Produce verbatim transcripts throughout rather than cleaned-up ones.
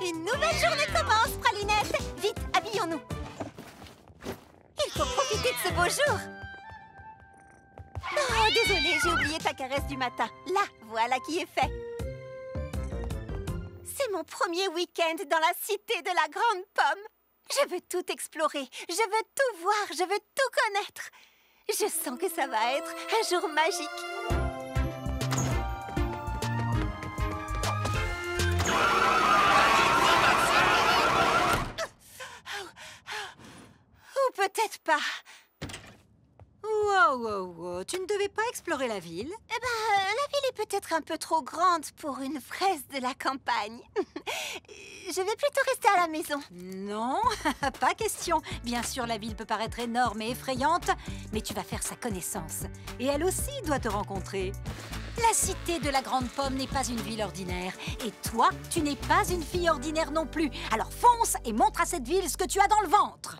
Une nouvelle journée commence, Pralinette. Vite, habillons-nous. Il faut profiter de ce beau jour. Oh, désolée, j'ai oublié ta caresse du matin. Là, voilà qui est fait. C'est mon premier week-end dans la cité de la Grande Pomme. Je veux tout explorer, je veux tout voir, je veux tout connaître. Je sens que ça va être un jour magique. Ou peut-être pas. Wow, wow, wow. Tu ne devais pas explorer la ville? Eh ben, la ville est peut-être un peu trop grande pour une fraise de la campagne. Je vais plutôt rester à la maison. Non, pas question. Bien sûr, la ville peut paraître énorme et effrayante, mais tu vas faire sa connaissance. Et elle aussi doit te rencontrer. La cité de la Grande Pomme n'est pas une ville ordinaire. Et toi, tu n'es pas une fille ordinaire non plus. Alors fonce et montre à cette ville ce que tu as dans le ventre.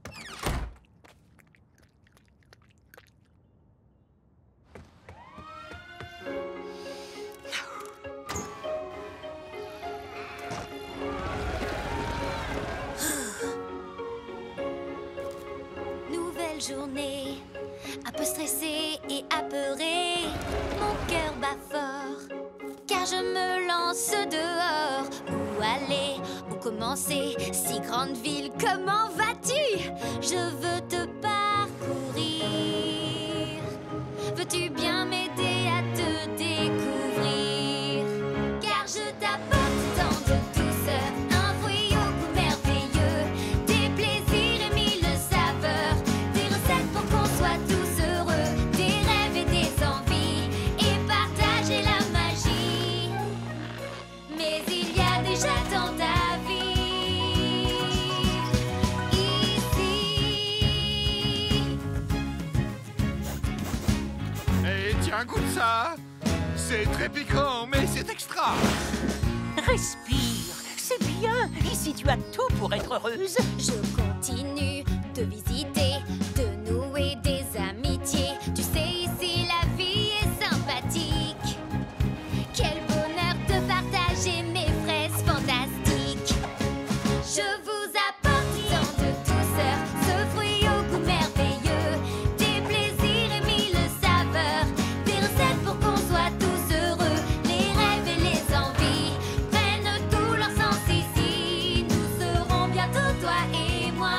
Journée, un peu stressée et apeurée, mon cœur bat fort, car je me lance dehors. Où aller, où commencer, si grande ville, comment vas-tu? Je veux te parcourir. Veux-tu bien m'aider à te découvrir? Car je t'apporte tant de douceur, un fruit au goût merveilleux, des plaisirs et mille saveurs. Pour qu'on soit tous heureux, des rêves et des envies, et partager la magie. Mais il y a déjà tant à vivre ici. Et tiens, goûte ça. C'est très piquant, mais c'est extra. Respire, c'est bien. Ici, tu as tout pour être heureuse. Je continue de visiter, de nouer des amitiés. Tu sais, ici la vie est sympathique. Quel bonheur de partager mes fraises fantastiques. Je vous apporte tant de douceur, ce fruit au goût merveilleux, des plaisirs et mille saveurs, des recettes pour qu'on soit tous heureux. Les rêves et les envies prennent tout leur sens ici. Nous serons bientôt toi et moi.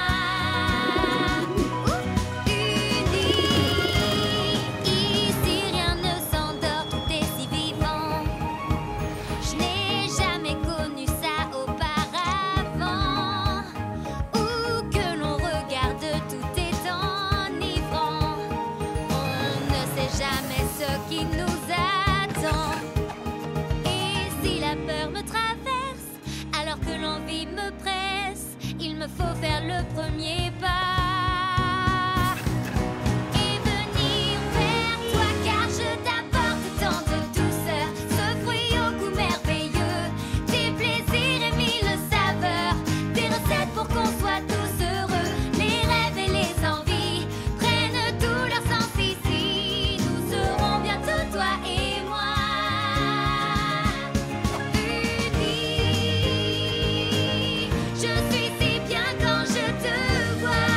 Qui nous attend. Et si la peur me traverse, alors que l'envie me presse, il me faut faire le premier pas et venir vers toi, car je t'apporte tant de douceur, ce fruit au goût merveilleux, des plaisirs et mille saveurs, des recettes pour qu'on soit tous heureux. Les rêves et les envies prennent tout leur sens ici. Toi et moi, unis, je suis si bien quand je te vois.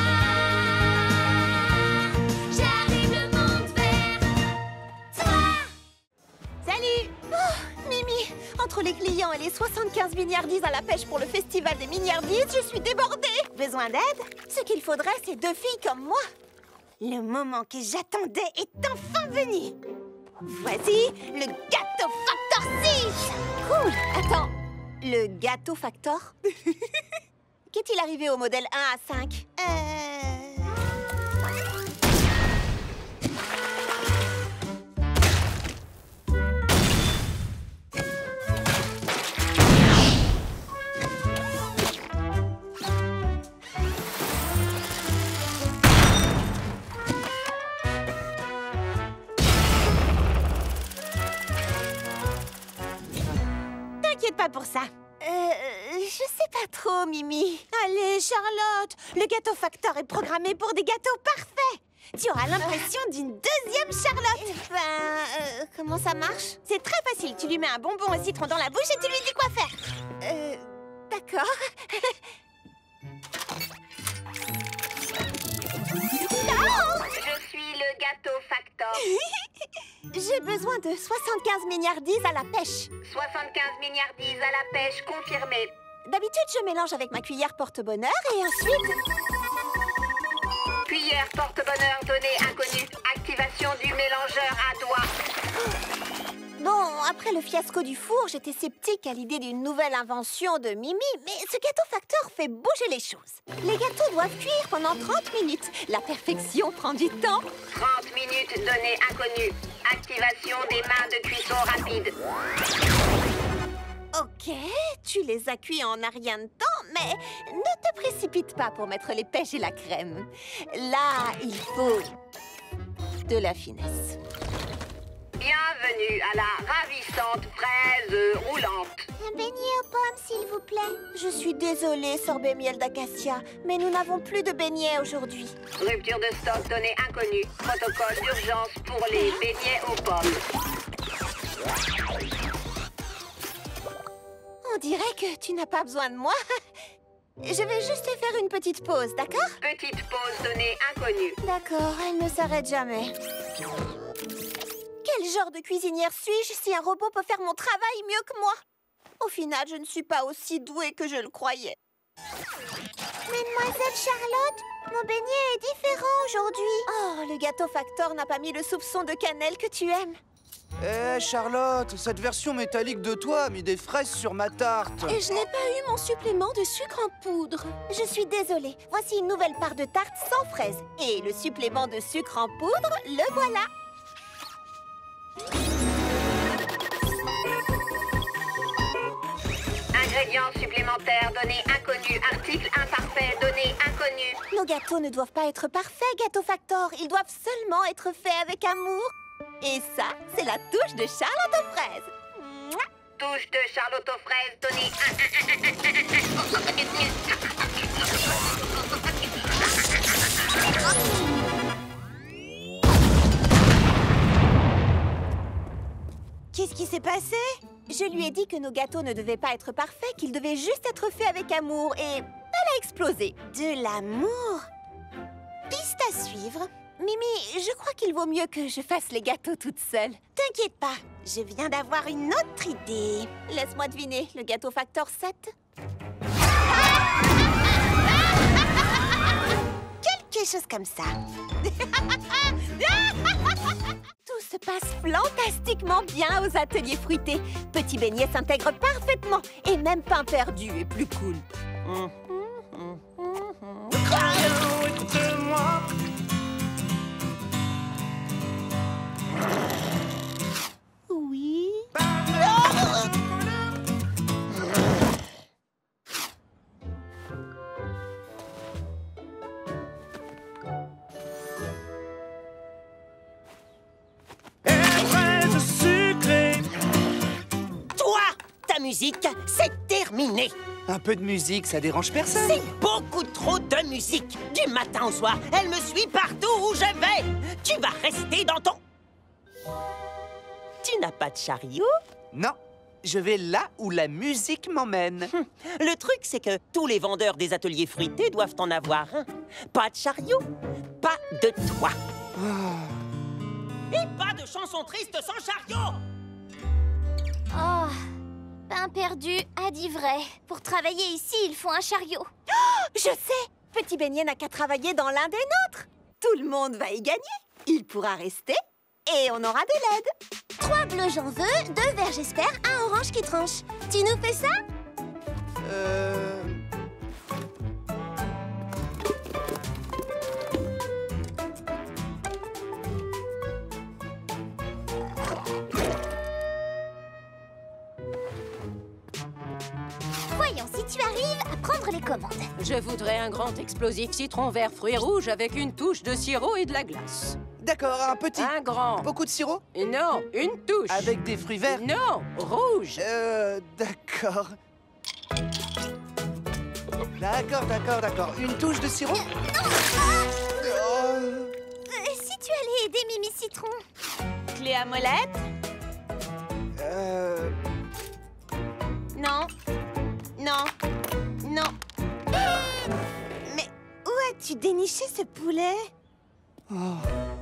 J'arrive le monde vers toi. Salut! Oh, Mimi, entre les clients et les soixante-quinze milliardises à la pêche pour le festival des milliardises, je suis débordée. Besoin d'aide? Ce qu'il faudrait, c'est deux filles comme moi. Le moment que j'attendais est enfin venu. Voici le Gâteau Factor six. Cool. Attends, le Gâteau Factor? Qu'est-il arrivé au modèle un à cinq? Euh... T'inquiète pas pour ça. Euh, je sais pas trop, Mimi. Allez, Charlotte, le Gâteau Factor est programmé pour des gâteaux parfaits. Tu auras l'impression d'une deuxième Charlotte. Ben, euh, comment ça marche? C'est très facile. Tu lui mets un bonbon au citron dans la bouche et tu lui dis quoi faire. Euh, d'accord. Je suis le gâteau factor. J'ai besoin de soixante-quinze milliardises à la pêche. soixante-quinze milliardises à la pêche, confirmé. D'habitude, je mélange avec ma cuillère porte-bonheur et ensuite... Cuillère porte-bonheur, donnée inconnue. Activation du mélangeur à doigts. Bon, après le fiasco du four, j'étais sceptique à l'idée d'une nouvelle invention de Mimi, mais ce gâteau facteur fait bouger les choses. Les gâteaux doivent cuire pendant trente minutes. La perfection prend du temps. trente minutes, donnée inconnue. Activation des mains de cuisson rapide. Ok, tu les as cuits en un rien de temps, mais ne te précipite pas pour mettre les pêches et la crème. Là, il faut de la finesse. Bienvenue à la ravissante fraise roulante. Un beignet aux pommes, s'il vous plaît. Je suis désolée, sorbet miel d'acacia, mais nous n'avons plus de beignets aujourd'hui. Rupture de stock, donnée inconnue. Protocole d'urgence pour les beignets aux pommes. On dirait que tu n'as pas besoin de moi. Je vais juste te faire une petite pause, d'accord? Petite pause, donnée inconnue. D'accord, elle ne s'arrête jamais. Quel genre de cuisinière suis-je si un robot peut faire mon travail mieux que moi? Au final, je ne suis pas aussi douée que je le croyais. Mademoiselle Charlotte, mon beignet est différent aujourd'hui. Oh, le gâteau factor n'a pas mis le soupçon de cannelle que tu aimes. Hé, hey, Charlotte, cette version métallique de toi a mis des fraises sur ma tarte. Et je n'ai pas eu mon supplément de sucre en poudre. Je suis désolée. Voici une nouvelle part de tarte sans fraises. Et le supplément de sucre en poudre, le voilà. Ingrédients supplémentaires, données inconnues. Article imparfait, données inconnues. Nos gâteaux ne doivent pas être parfaits, Gâteau Factor. Ils doivent seulement être faits avec amour. Et ça, c'est la touche de Charlotte aux fraises. Mouah. Touche de Charlotte aux fraises, donnée... Qu'est-ce qui s'est passé? Je lui ai dit que nos gâteaux ne devaient pas être parfaits, qu'ils devaient juste être faits avec amour, et elle a explosé. De l'amour? Piste à suivre. Mimi, je crois qu'il vaut mieux que je fasse les gâteaux toute seule. T'inquiète pas, je viens d'avoir une autre idée. Laisse-moi deviner, le gâteau factor sept? Quelque chose comme ça. Tout se passe fantastiquement bien aux ateliers fruités. Petit beignet s'intègre parfaitement et même pain perdu est plus cool. Oui. Toi, ta musique, c'est terminé. Un peu de musique, ça dérange personne. C'est beaucoup trop de musique. Du matin au soir, elle me suit partout où je vais. Tu vas rester dans ton... Tu n'as pas de chariot? Non, je vais là où la musique m'emmène. Hum, Le truc, c'est que tous les vendeurs des ateliers fruités doivent en avoir un. Pas de chariot, pas de toi. Et pas de chanson triste sans chariot. Oh, pain perdu a dit vrai. Pour travailler ici, il faut un chariot. Je sais, Petit beignet n'a qu'à travailler dans l'un des nôtres. Tout le monde va y gagner. Il pourra rester et on aura de l'aide. Trois bleus j'en veux, deux verts j'espère, un orange qui tranche. Tu nous fais ça? Euh... Voyons si tu arrives à prendre les commandes. Je voudrais un grand explosif citron vert fruits rouges avec une touche de sirop et de la glace. D'accord, un petit. Un grand. Beaucoup de sirop? Non, une touche. Avec des fruits verts? Non, rouge. Euh, d'accord. D'accord, d'accord, d'accord. Une touche de sirop? Oh. Euh, si tu allais aider Mimi Citron. Clé à molette? Euh... Non. Non. déniché ce poulet? Oh.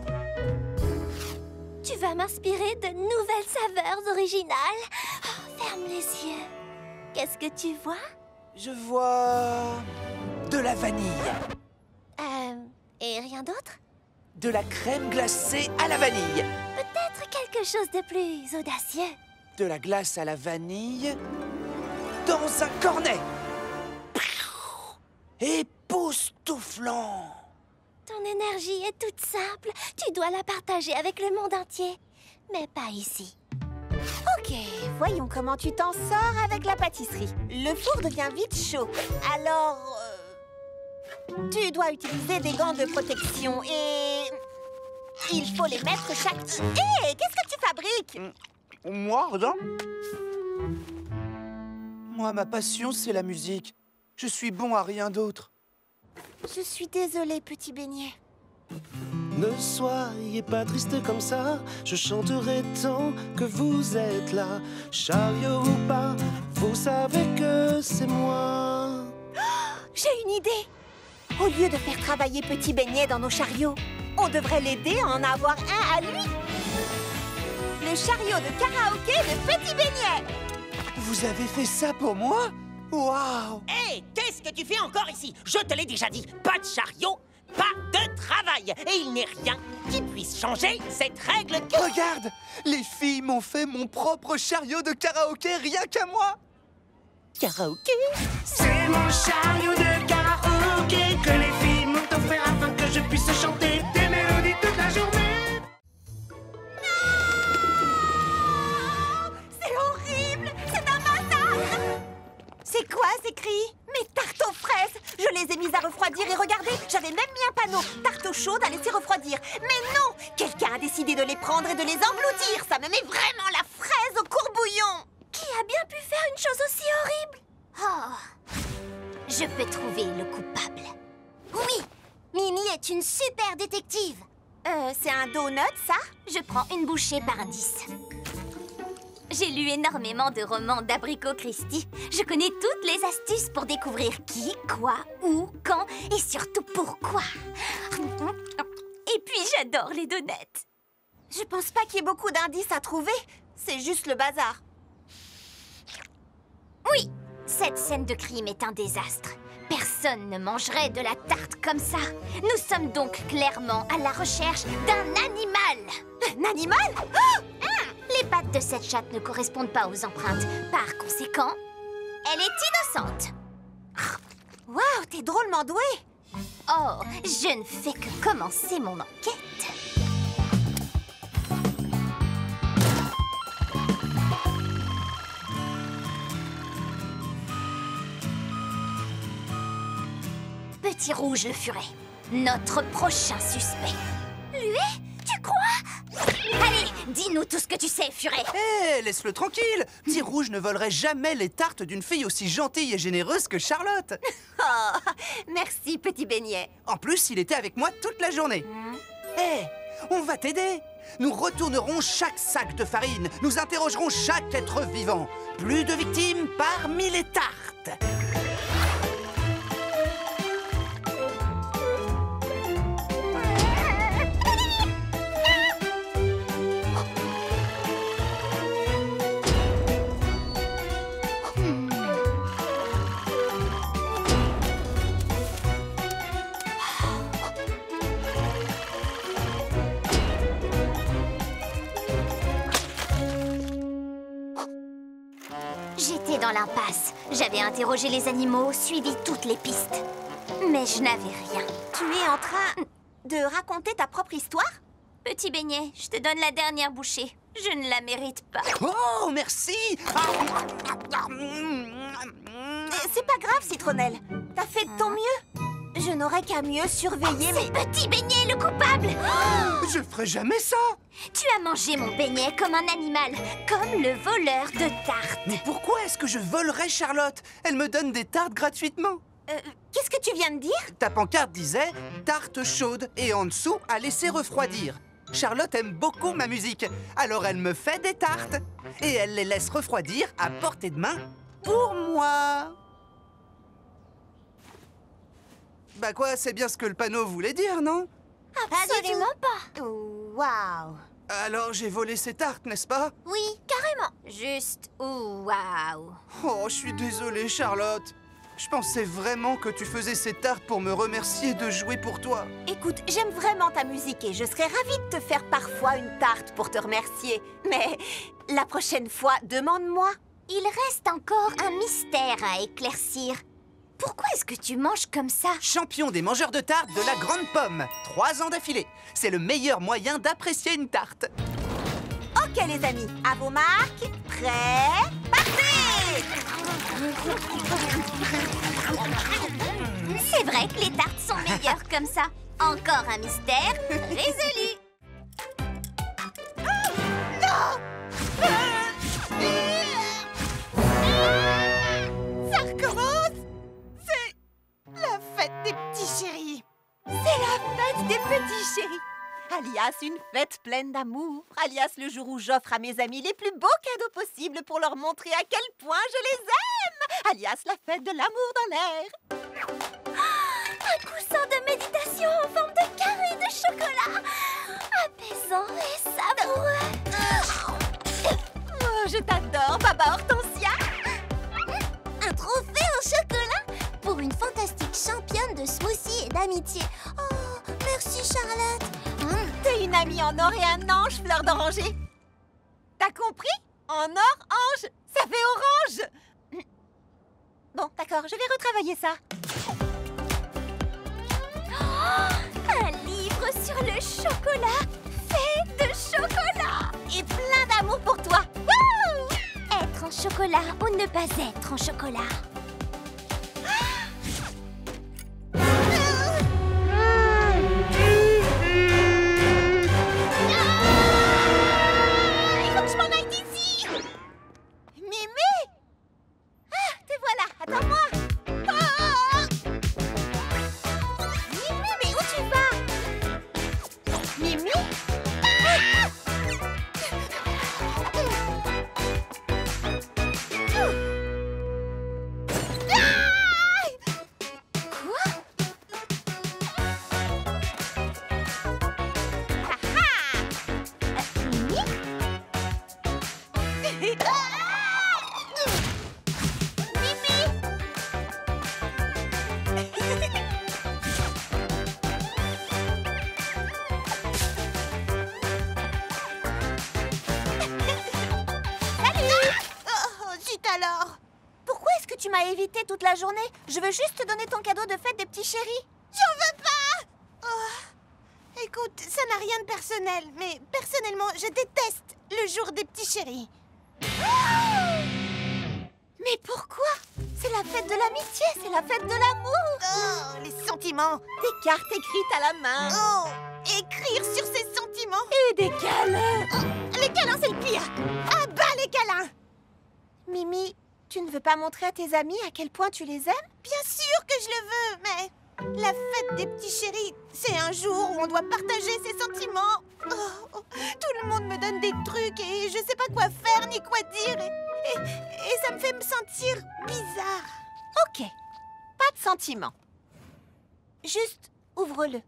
Tu vas m'inspirer de nouvelles saveurs originales. Oh, ferme les yeux. Qu'est-ce que tu vois? Je vois... de la vanille. Euh... Et rien d'autre? De la crème glacée à la vanille. Peut-être quelque chose de plus audacieux. De la glace à la vanille... dans un cornet. Époustouflant. Ton énergie est toute simple. Tu dois la partager avec le monde entier. Mais pas ici. Ok, voyons comment tu t'en sors avec la pâtisserie. Le four devient vite chaud. Alors... euh, tu dois utiliser des gants de protection et... il faut les mettre chaque... Hé, qu'est-ce que tu fabriques? Moi, rien. Moi, ma passion, c'est la musique. Je suis bon à rien d'autre. Je suis désolée, petit beignet. Ne soyez pas triste comme ça, je chanterai tant que vous êtes là. Chariot ou pas, vous savez que c'est moi. J'ai une idée. Au lieu de faire travailler Petit Beignet dans nos chariots, on devrait l'aider à en avoir un à lui. Le chariot de karaoké de Petit Beignet. Vous avez fait ça pour moi? Waouh! Hé, hey, qu'est-ce que tu fais encore ici? Je te l'ai déjà dit, pas de chariot, pas de travail. Et il n'est rien qui puisse changer cette règle que... Regarde! Les filles m'ont fait mon propre chariot de karaoké rien qu'à moi! Karaoké? C'est mon chariot de karaoké que les filles m'ont offert afin que je puisse chanter des mélodies toute la journée. C'est horrible! C'est un massacre! C'est quoi ces cris? Mes tartes aux fraises! Je les ai mises à refroidir et regardez, j'avais même mis un panneau tarte aux chaudes à laisser refroidir. Mais non! Quelqu'un a décidé de les prendre et de les engloutir! Ça me met vraiment la fraise au courbouillon! Qui a bien pu faire une chose aussi horrible? Oh, je peux trouver le coupable. Oui, Mimi est une super détective. Euh, c'est un donut, ça? Je prends une bouchée par indice. J'ai lu énormément de romans d'Abricot Christie. Je connais toutes les astuces pour découvrir qui, quoi, où, quand et surtout pourquoi. Et puis j'adore les donuts. Je pense pas qu'il y ait beaucoup d'indices à trouver. C'est juste le bazar. Oui, cette scène de crime est un désastre. Personne ne mangerait de la tarte comme ça. Nous sommes donc clairement à la recherche d'un animal. Un animal? Oh! Les pattes de cette chatte ne correspondent pas aux empreintes. Par conséquent, elle est innocente. Waouh, t'es drôlement douée. Oh, je ne fais que commencer mon enquête. Petit Rouge le Furet, notre prochain suspect. Lui? Tu crois? Allez, dis-nous tout ce que tu sais, Furet. Hé, hey, laisse-le tranquille. Petit Rouge ne volerait jamais les tartes d'une fille aussi gentille et généreuse que Charlotte. Oh, merci, Petit Beignet. En plus, il était avec moi toute la journée. Hé, hey, on va t'aider. Nous retournerons chaque sac de farine. Nous interrogerons chaque être vivant. Plus de victimes parmi les tartes. J'étais dans l'impasse. J'avais interrogé les animaux, suivi toutes les pistes. Mais je n'avais rien. Tu es en train de raconter ta propre histoire? Petit Beignet, je te donne la dernière bouchée. Je ne la mérite pas. Oh, merci. C'est pas grave, Citronnelle. T'as fait de ton mieux. Je n'aurais qu'à mieux surveiller mes... Petit Beignet, le coupable! Oh, je ferai jamais ça. Tu as mangé mon beignet comme un animal, comme le voleur de tartes. Mais pourquoi est-ce que je volerais Charlotte? Elle me donne des tartes gratuitement. Euh, qu'est-ce que tu viens de dire? Ta pancarte disait « tarte chaude » et en dessous « à laisser refroidir ». Charlotte aime beaucoup ma musique, alors elle me fait des tartes. Et elle les laisse refroidir à portée de main pour moi. Bah quoi, c'est bien ce que le panneau voulait dire, non? Absolument pas. Waouh. Alors j'ai volé ces tartes, n'est-ce pas? Oui, carrément. Juste waouh. Oh, je suis désolé, Charlotte. Je pensais vraiment que tu faisais ces tartes pour me remercier de jouer pour toi. Écoute, j'aime vraiment ta musique et je serais ravie de te faire parfois une tarte pour te remercier. Mais la prochaine fois, demande-moi. Il reste encore un mystère à éclaircir. Pourquoi est-ce que tu manges comme ça? Champion des mangeurs de tartes de la Grande Pomme. Trois ans d'affilée. C'est le meilleur moyen d'apprécier une tarte. Ok les amis, à vos marques, prêts, partez! C'est vrai que les tartes sont meilleures comme ça. Encore un mystère résolu. Ça recommence! C'est la fête des petits chéris. C'est la fête des petits chéris. Alias une fête pleine d'amour. Alias le jour où j'offre à mes amis les plus beaux cadeaux possibles pour leur montrer à quel point je les aime. Alias la fête de l'amour dans l'air. Un coussin de méditation en forme de carré de chocolat. Apaisant et savoureux. Oh, je t'adore, Baba Hortensia. Un trophée en chocolat pour une fantastique championne de smoothie et d'amitié. Oh, merci Charlotte. T'es une amie en or et un ange, fleur d'oranger. T'as compris? En or, ange, ça fait orange. Bon, d'accord, je vais retravailler ça. Oh, un livre sur le chocolat, fait de chocolat. Et plein d'amour pour toi. Wouh! Être en chocolat ou ne pas être en chocolat. Tu m'as évité toute la journée. Je veux juste te donner ton cadeau de fête des petits chéris. J'en veux pas. Oh. Écoute, ça n'a rien de personnel, mais personnellement, je déteste le jour des petits chéris. Oh. Mais pourquoi? C'est la fête de l'amitié, c'est la fête de l'amour. Oh, les sentiments. Des cartes écrites à la main. Oh, écrire sur ses sentiments. Et des câlins. Oh, les câlins, c'est le pire. À bas les câlins. Mimi, tu ne veux pas montrer à tes amis à quel point tu les aimes? Bien sûr que je le veux, mais la fête des petits chéris, c'est un jour où on doit partager ses sentiments. Oh, oh, tout le monde me donne des trucs et je sais pas quoi faire ni quoi dire. Et, et, et ça me fait me sentir bizarre. Ok, pas de sentiments. Juste ouvre-le.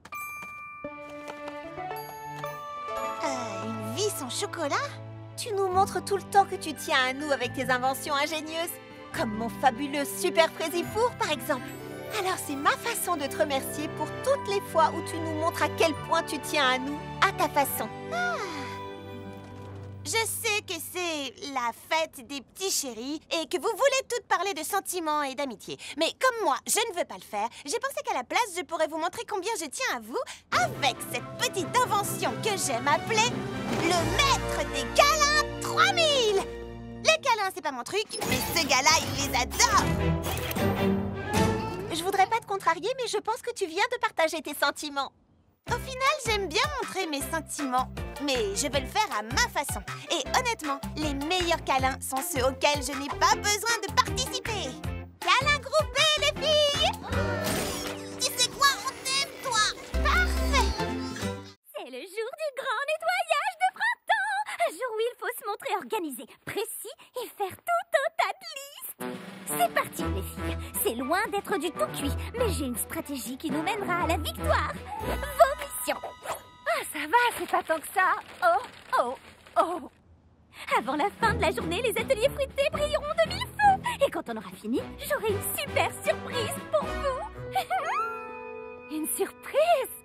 Euh, une vie sans chocolat? Tu nous montres tout le temps que tu tiens à nous avec tes inventions ingénieuses. Comme mon fabuleux super Fraisifour, par exemple. Alors c'est ma façon de te remercier pour toutes les fois où tu nous montres à quel point tu tiens à nous, à ta façon. Ah. Je sais que c'est la fête des petits chéris et que vous voulez toutes parler de sentiments et d'amitié. Mais comme moi, je ne veux pas le faire, j'ai pensé qu'à la place, je pourrais vous montrer combien je tiens à vous avec cette petite invention que j'aime appeler le maître des câlins trois mille. Les câlins, c'est pas mon truc, mais ce gars-là, il les adore. Je voudrais pas te contrarier, mais je pense que tu viens de partager tes sentiments. Au final, j'aime bien montrer mes sentiments, mais je vais le faire à ma façon. Et honnêtement, les meilleurs câlins sont ceux auxquels je n'ai pas besoin de participer. Câlins groupés, les filles! Tu sais quoi, on t'aime, toi! Parfait! C'est le jour du grand nettoyage de printemps! Un jour où il faut se montrer organisé, précis et faire tout un tas de listes. C'est parti, les filles. C'est loin d'être du tout cuit, mais j'ai une stratégie qui nous mènera à la victoire. Vos missions. Ah, ça va, c'est pas tant que ça. Oh, oh, oh. Avant la fin de la journée, les ateliers fruités brilleront de mille feux. Et quand on aura fini, j'aurai une super surprise pour vous. Une surprise.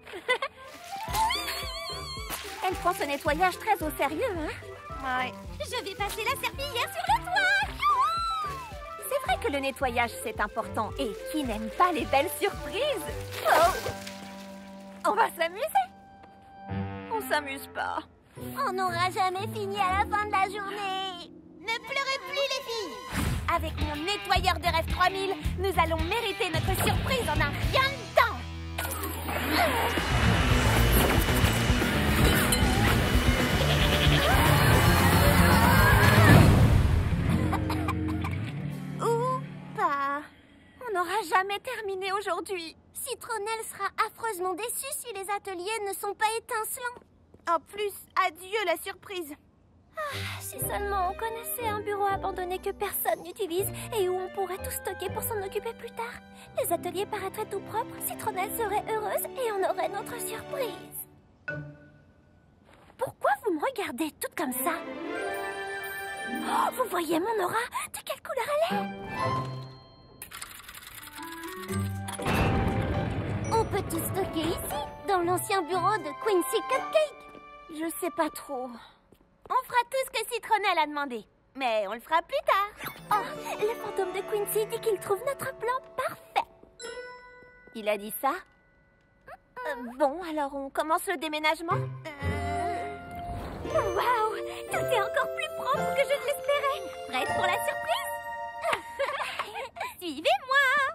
Elle prend ce nettoyage très au sérieux, hein? Ouais. Je vais passer la serpillière sur le toit. C'est vrai que le nettoyage, c'est important. Et qui n'aime pas les belles surprises? Oh. On va s'amuser? On s'amuse pas. On n'aura jamais fini à la fin de la journée. Ne pleurez plus, les filles. Avec mon nettoyeur de rêve trois mille, nous allons mériter notre surprise en un rien de temps. Ou pas. On n'aura jamais terminé aujourd'hui. Citronnelle sera affreusement déçue si les ateliers ne sont pas étincelants. En plus, adieu la surprise. Ah, si seulement on connaissait un bureau abandonné que personne n'utilise et où on pourrait tout stocker pour s'en occuper plus tard. Les ateliers paraîtraient tout propres, Citronnelle serait heureuse et on aurait notre surprise. Pourquoi vous me regardez toute comme ça? Oh, vous voyez mon aura? De quelle couleur elle est? On peut tout stocker ici, dans l'ancien bureau de Quincy Cupcake. Je sais pas trop. On fera tout ce que Citronnelle a demandé. Mais on le fera plus tard. Oh, le fantôme de Quincy dit qu'il trouve notre plan parfait. Il a dit ça? euh, Bon, alors on commence le déménagement? euh... Waouh! Tout est encore plus propre que je ne l'espérais. Prête pour la surprise? Suivez-moi!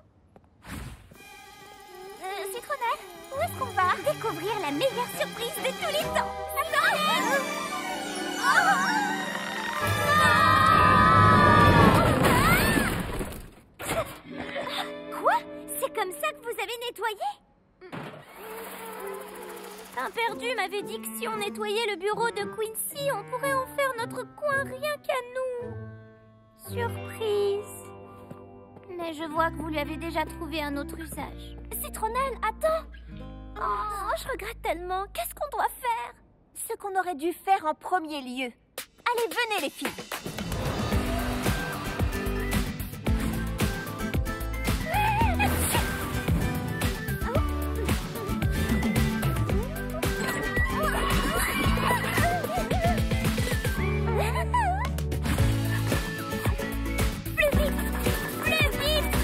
Euh, Citronnelle, où est-ce qu'on va? Découvrir la meilleure surprise de tous les temps. Attends! Quoi? C'est comme ça que vous avez nettoyé? Un perdu m'avait dit que si on nettoyait le bureau de Quincy, on pourrait en faire notre coin rien qu'à nous. Surprise. Mais je vois que vous lui avez déjà trouvé un autre usage. Citronnelle, attends! Oh, je regrette tellement. Qu'est-ce qu'on doit faire? Ce qu'on aurait dû faire en premier lieu. Allez, venez les filles. Plus vite! Plus vite!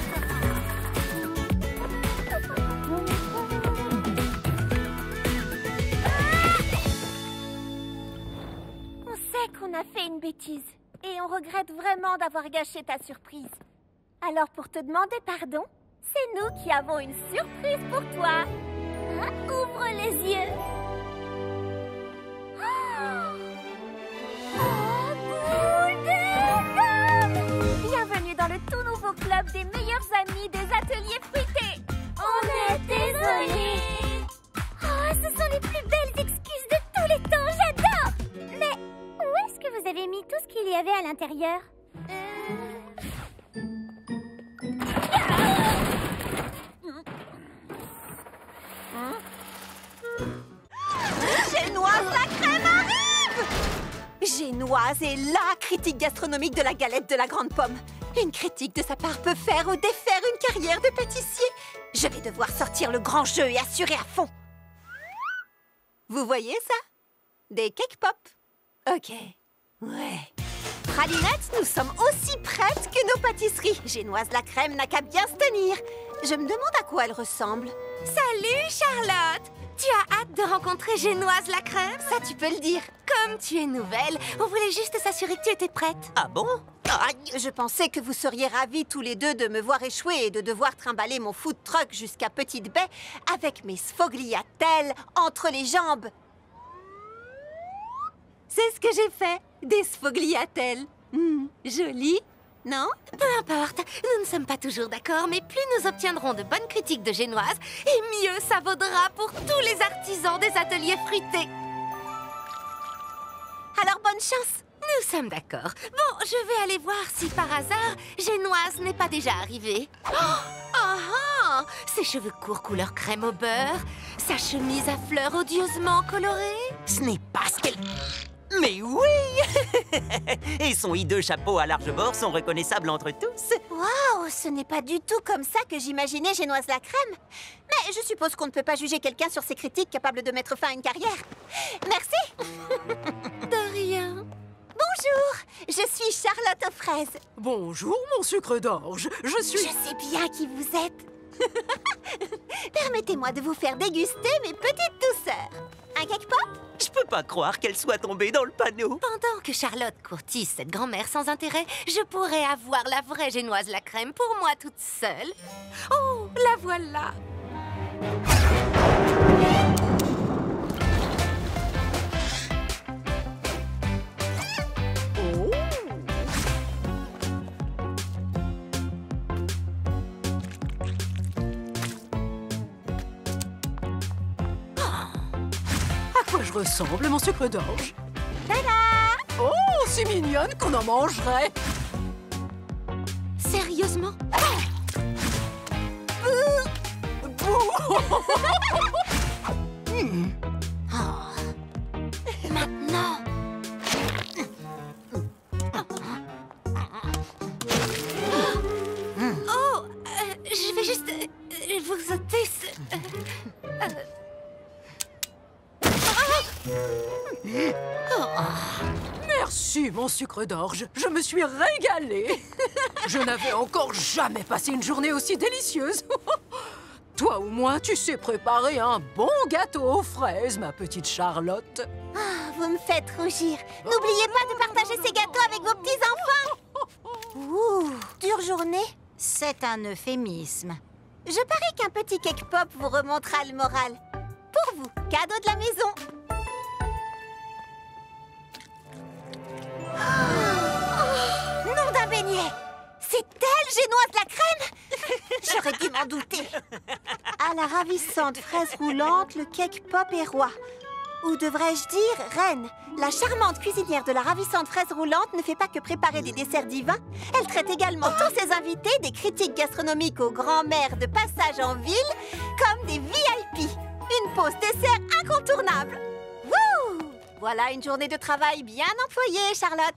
On sait qu'on a fait une bêtise. Et on regrette vraiment d'avoir gâché ta surprise. Alors pour te demander pardon, c'est nous qui avons une surprise pour toi. Hein? Ouvre les yeux. Oh, boule de gomme! Bienvenue dans le tout nouveau club des meilleurs amis des ateliers fruités. On est désolés. Oh, ce sont les plus belles excuses de tous les temps, j'adore. Mais où est-ce que vous avez mis tout ce qu'il y avait à l'intérieur? Génoise, la crème arrive! Génoise est la critique gastronomique de la galette de la grande pomme. Une critique de sa part peut faire ou défaire une carrière de pâtissier. Je vais devoir sortir le grand jeu et assurer à fond. Vous voyez ça? Des cake pop. Ok. Ouais. Pralinette, nous sommes aussi prêtes que nos pâtisseries. Génoise la crème n'a qu'à bien se tenir. Je me demande à quoi elle ressemble. Salut, Charlotte! Tu as hâte de rencontrer Génoise la crème? Ça, tu peux le dire. Comme tu es nouvelle, on voulait juste s'assurer que tu étais prête. Ah bon? Aïe, je pensais que vous seriez ravis tous les deux de me voir échouer et de devoir trimballer mon food truck jusqu'à Petite Baie avec mes sfogliatelles entre les jambes. C'est ce que j'ai fait, des sfogliatelles. Mmh, joli, non? Peu importe, nous ne sommes pas toujours d'accord, mais plus nous obtiendrons de bonnes critiques de Génoise, et mieux ça vaudra pour tous les artisans des ateliers fruités. Alors bonne chance! Nous sommes d'accord. Bon, je vais aller voir si par hasard, Génoise n'est pas déjà arrivée. Oh, ah ah! Ses cheveux courts couleur crème au beurre, sa chemise à fleurs odieusement colorée. Ce n'est pas ce qu'elle... Mais oui. Et son hideux chapeau à large bord sont reconnaissables entre tous. Waouh, ce n'est pas du tout comme ça que j'imaginais Génoise la crème. Mais je suppose qu'on ne peut pas juger quelqu'un sur ses critiques capables de mettre fin à une carrière. Merci. De rien. Bonjour, je suis Charlotte aux fraises. Bonjour, mon sucre d'orge. Je suis... Je sais bien qui vous êtes. Permettez-moi de vous faire déguster mes petites douceurs. Un cake pop? Je peux pas croire qu'elle soit tombée dans le panneau. Pendant que Charlotte courtise cette grand-mère sans intérêt, je pourrais avoir la vraie Génoise la crème pour moi toute seule. Oh, la voilà. À quoi je ressemble, mon sucre d'orge? Tada! Oh, c'est mignonne qu'on en mangerait. Sérieusement? Hmm. Oh. Maintenant. Oh, euh, je vais juste euh, vous ôter ce... euh, euh. Oh. Merci, mon sucre d'orge. Je me suis régalée. Je n'avais encore jamais passé une journée aussi délicieuse. Toi ou moi, tu sais préparer un bon gâteau aux fraises, ma petite Charlotte. Ah, vous me faites rougir. N'oubliez pas de partager ces gâteaux avec vos petits-enfants. Ouh, dure journée. C'est un euphémisme. Je parie qu'un petit cake pop vous remontera le moral. Pour vous, cadeau de la maison. Oh, nom d'un beignet. C'est elle, Génoise la crème? J'aurais dû m'en douter. À la ravissante fraise roulante, le cake pop est roi. Ou devrais-je dire reine? La charmante cuisinière de la ravissante fraise roulante ne fait pas que préparer des desserts divins. Elle traite également tous ses invités, des critiques gastronomiques aux grands-mères de passage en ville, comme des V I P. Une pause dessert incontournable. Wouh! Voilà une journée de travail bien employée, Charlotte.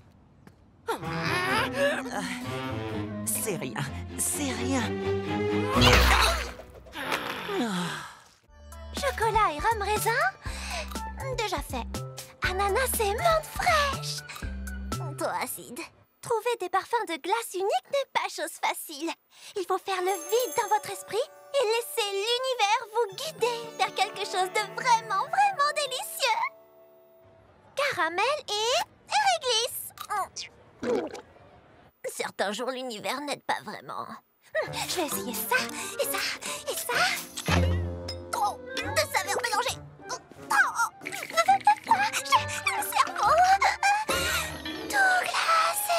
Euh, c'est rien, c'est rien. Chocolat et rhum raisin? Déjà fait. Ananas et menthe fraîche? Trop acide. Trouver des parfums de glace uniques n'est pas chose facile. Il faut faire le vide dans votre esprit et laisser l'univers vous guider vers quelque chose de vraiment, vraiment délicieux. Caramel et réglisse. Certains jours, l'univers n'aide pas vraiment. Je vais essayer ça, et ça, et ça. Trop de saveurs mélangées. Oh, j'ai le cerveau tout glacé.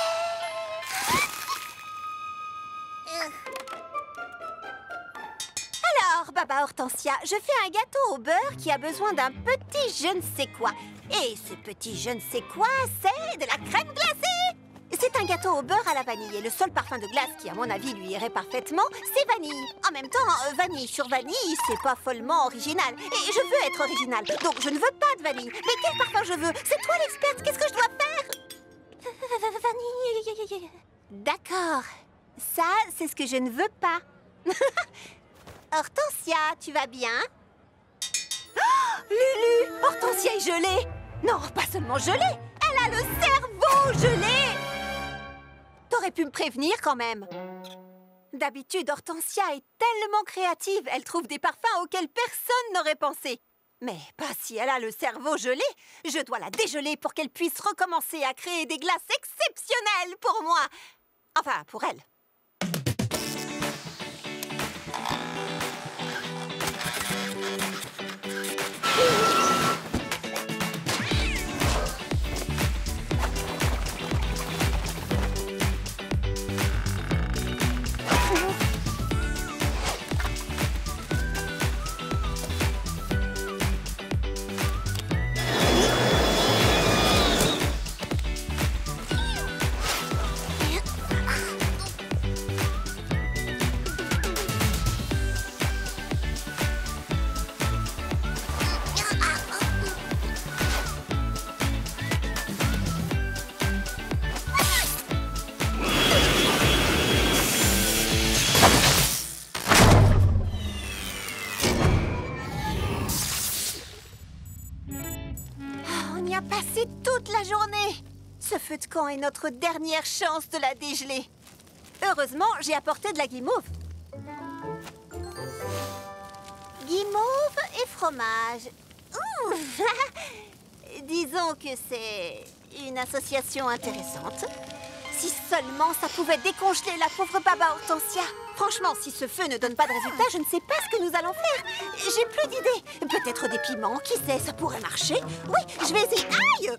Alors, Baba Hortensia, je fais un gâteau au beurre qui a besoin d'un petit je ne sais quoi. Et ce petit je ne sais quoi, c'est de la crème glacée. C'est un gâteau au beurre à la vanille et le seul parfum de glace qui, à mon avis, lui irait parfaitement, c'est vanille. En même temps, euh, vanille sur vanille, c'est pas follement original. Et je veux être original, donc je ne veux pas de vanille. Mais quel parfum je veux? C'est toi l'experte, qu'est-ce que je dois faire? Vanille. D'accord. Ça, c'est ce que je ne veux pas. Hortensia, tu vas bien? Oh, Lulu! Hortensia est gelée! Non, pas seulement gelée! Elle a le cerveau gelé! T'aurais pu me prévenir quand même. D'habitude, Hortensia est tellement créative, elle trouve des parfums auxquels personne n'aurait pensé. Mais pas si elle a le cerveau gelé. Je dois la dégeler pour qu'elle puisse recommencer à créer des glaces exceptionnelles pour moi. Enfin, pour elle. toute la journée. Ce feu de camp est notre dernière chance de la dégeler. Heureusement, j'ai apporté de la guimauve. Guimauve et fromage. Ouh. Disons que c'est une association intéressante. Si seulement ça pouvait décongeler la pauvre Baba Hortensia. Franchement, si ce feu ne donne pas de résultat, je ne sais pas ce que nous allons faire. J'ai plus d'idées. Peut-être des piments, qui sait, ça pourrait marcher. Oui, je vais essayer. Aïe!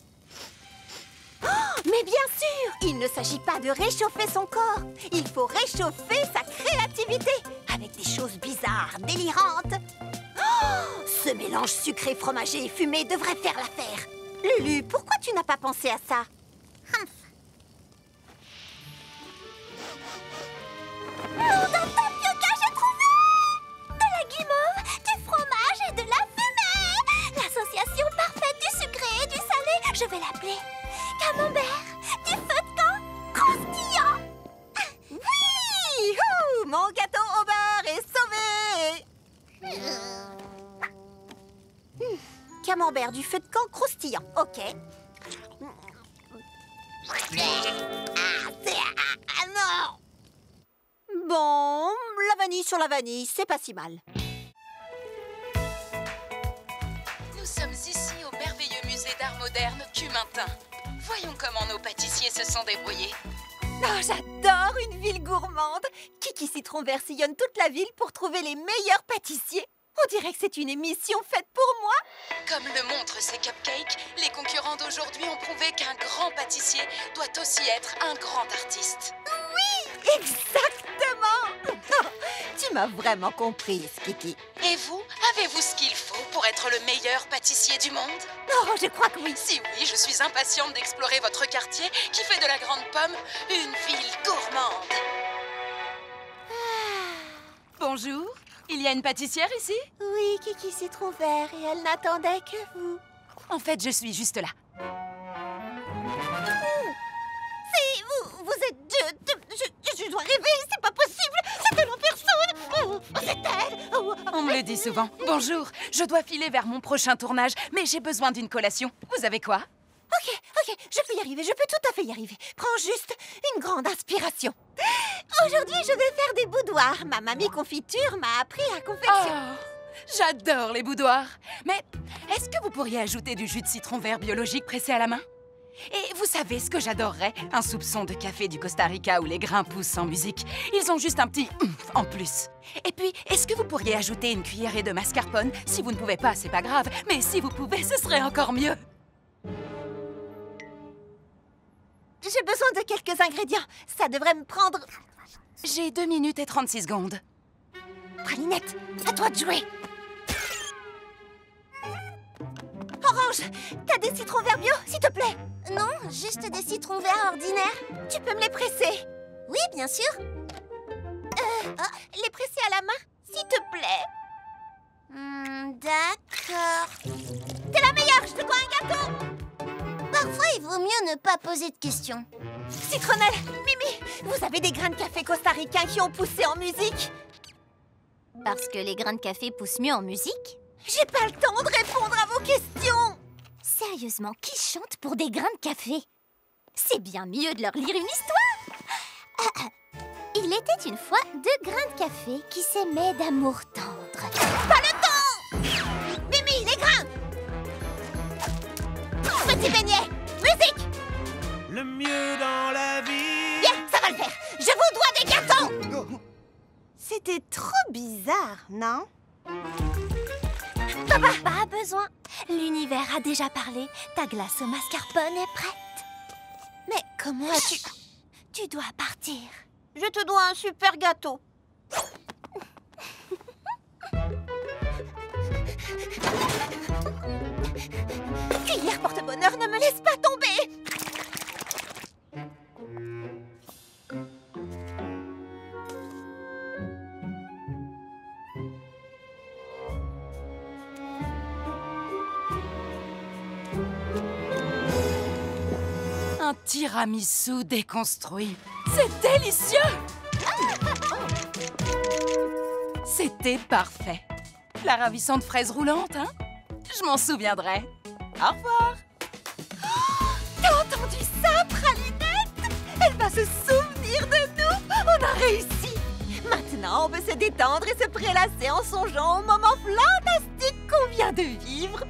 Oh, mais bien sûr, il ne s'agit pas de réchauffer son corps. Il faut réchauffer sa créativité avec des choses bizarres, délirantes. Oh, ce mélange sucré, fromagé et fumé devrait faire l'affaire. Lulu, pourquoi tu n'as pas pensé à ça? Nom d'un tapioca, j'ai trouvé! De la guimauve, du fromage et de la fumée! L'association parfaite du sucré et du salé, je vais l'appeler Camembert, du feu de camp, croustillant! Oui! Ouh, mon gâteau au beurre est sauvé! Hmm. Camembert du feu de camp croustillant, ok. Ah non! Bon, la vanille sur la vanille, c'est pas si mal. Nous sommes ici au merveilleux musée d'art moderne Cumintin. Voyons comment nos pâtissiers se sont débrouillés. Oh, j'adore une ville gourmande. Kiki Citron Vert sillonne toute la ville pour trouver les meilleurs pâtissiers. On dirait que c'est une émission faite pour moi. Comme le montrent ces cupcakes, les concurrents d'aujourd'hui ont prouvé qu'un grand pâtissier doit aussi être un grand artiste. Oui, exactement. Tu m'as vraiment comprise, Kiki. Et vous, avez-vous ce qu'il faut pour être le meilleur pâtissier du monde? Oh, je crois que oui. Si oui, je suis impatiente d'explorer votre quartier qui fait de la Grande Pomme une ville gourmande. Bonjour, il y a une pâtissière ici? Oui, Kiki Citron Vert, et elle n'attendait que vous. En fait, je suis juste là. Si, vous, vous êtes deux... deux- je, je dois rêver, c'est pas possible. C'est elle en personne. Oh, c'est elle. Oh. On me le dit souvent. Bonjour, je dois filer vers mon prochain tournage, mais j'ai besoin d'une collation. Vous avez quoi? Ok, ok, je peux y arriver, je peux tout à fait y arriver. Prends juste une grande inspiration. Aujourd'hui, je vais faire des boudoirs. Ma mamie confiture m'a appris à confectionner. Oh, j'adore les boudoirs. Mais est-ce que vous pourriez ajouter du jus de citron vert biologique pressé à la main? Et vous savez ce que j'adorerais? Un soupçon de café du Costa Rica où les grains poussent sans musique. Ils ont juste un petit oomph en plus. Et puis, est-ce que vous pourriez ajouter une cuillerée de mascarpone? Si vous ne pouvez pas, c'est pas grave. Mais si vous pouvez, ce serait encore mieux. J'ai besoin de quelques ingrédients. Ça devrait me prendre... J'ai deux minutes et trente-six secondes. Pralinette, à toi de jouer. Orange, t'as des citrons verts bio, s'il te plaît? Non, juste des citrons verts ordinaires. Tu peux me les presser? Oui, bien sûr. Euh, oh, les presser à la main, s'il te plaît. Hmm, d'accord. T'es la meilleure, je te dois un gâteau. Parfois, il vaut mieux ne pas poser de questions. Citronnelle, Mimi, vous avez des grains de café costaricains qui ont poussé en musique? Parce que les grains de café poussent mieux en musique? J'ai pas le temps de répondre à vos questions. Sérieusement, qui chante pour des grains de café? C'est bien mieux de leur lire une histoire. Ah, ah. Il était une fois deux grains de café qui s'aimaient d'amour tendre. Pas le temps! Mimi, les grains! Petit beignet, musique! Le mieux dans la vie. Bien, ça va le faire. Je vous dois des gâteaux. C'était trop bizarre, non? Papa, pas besoin. L'univers a déjà parlé. Ta glace au mascarpone est prête. Mais comment as-tu... Tu dois partir. Je te dois un super gâteau. Cuillère porte-bonheur, ne me laisse pas tomber. Un tiramisu déconstruit. C'est délicieux! C'était parfait. La ravissante fraise roulante, hein? Je m'en souviendrai. Au revoir. se souvenir de nous. On a réussi. Maintenant, on peut se détendre et se prélasser en songeant au moment fantastique qu'on vient de vivre.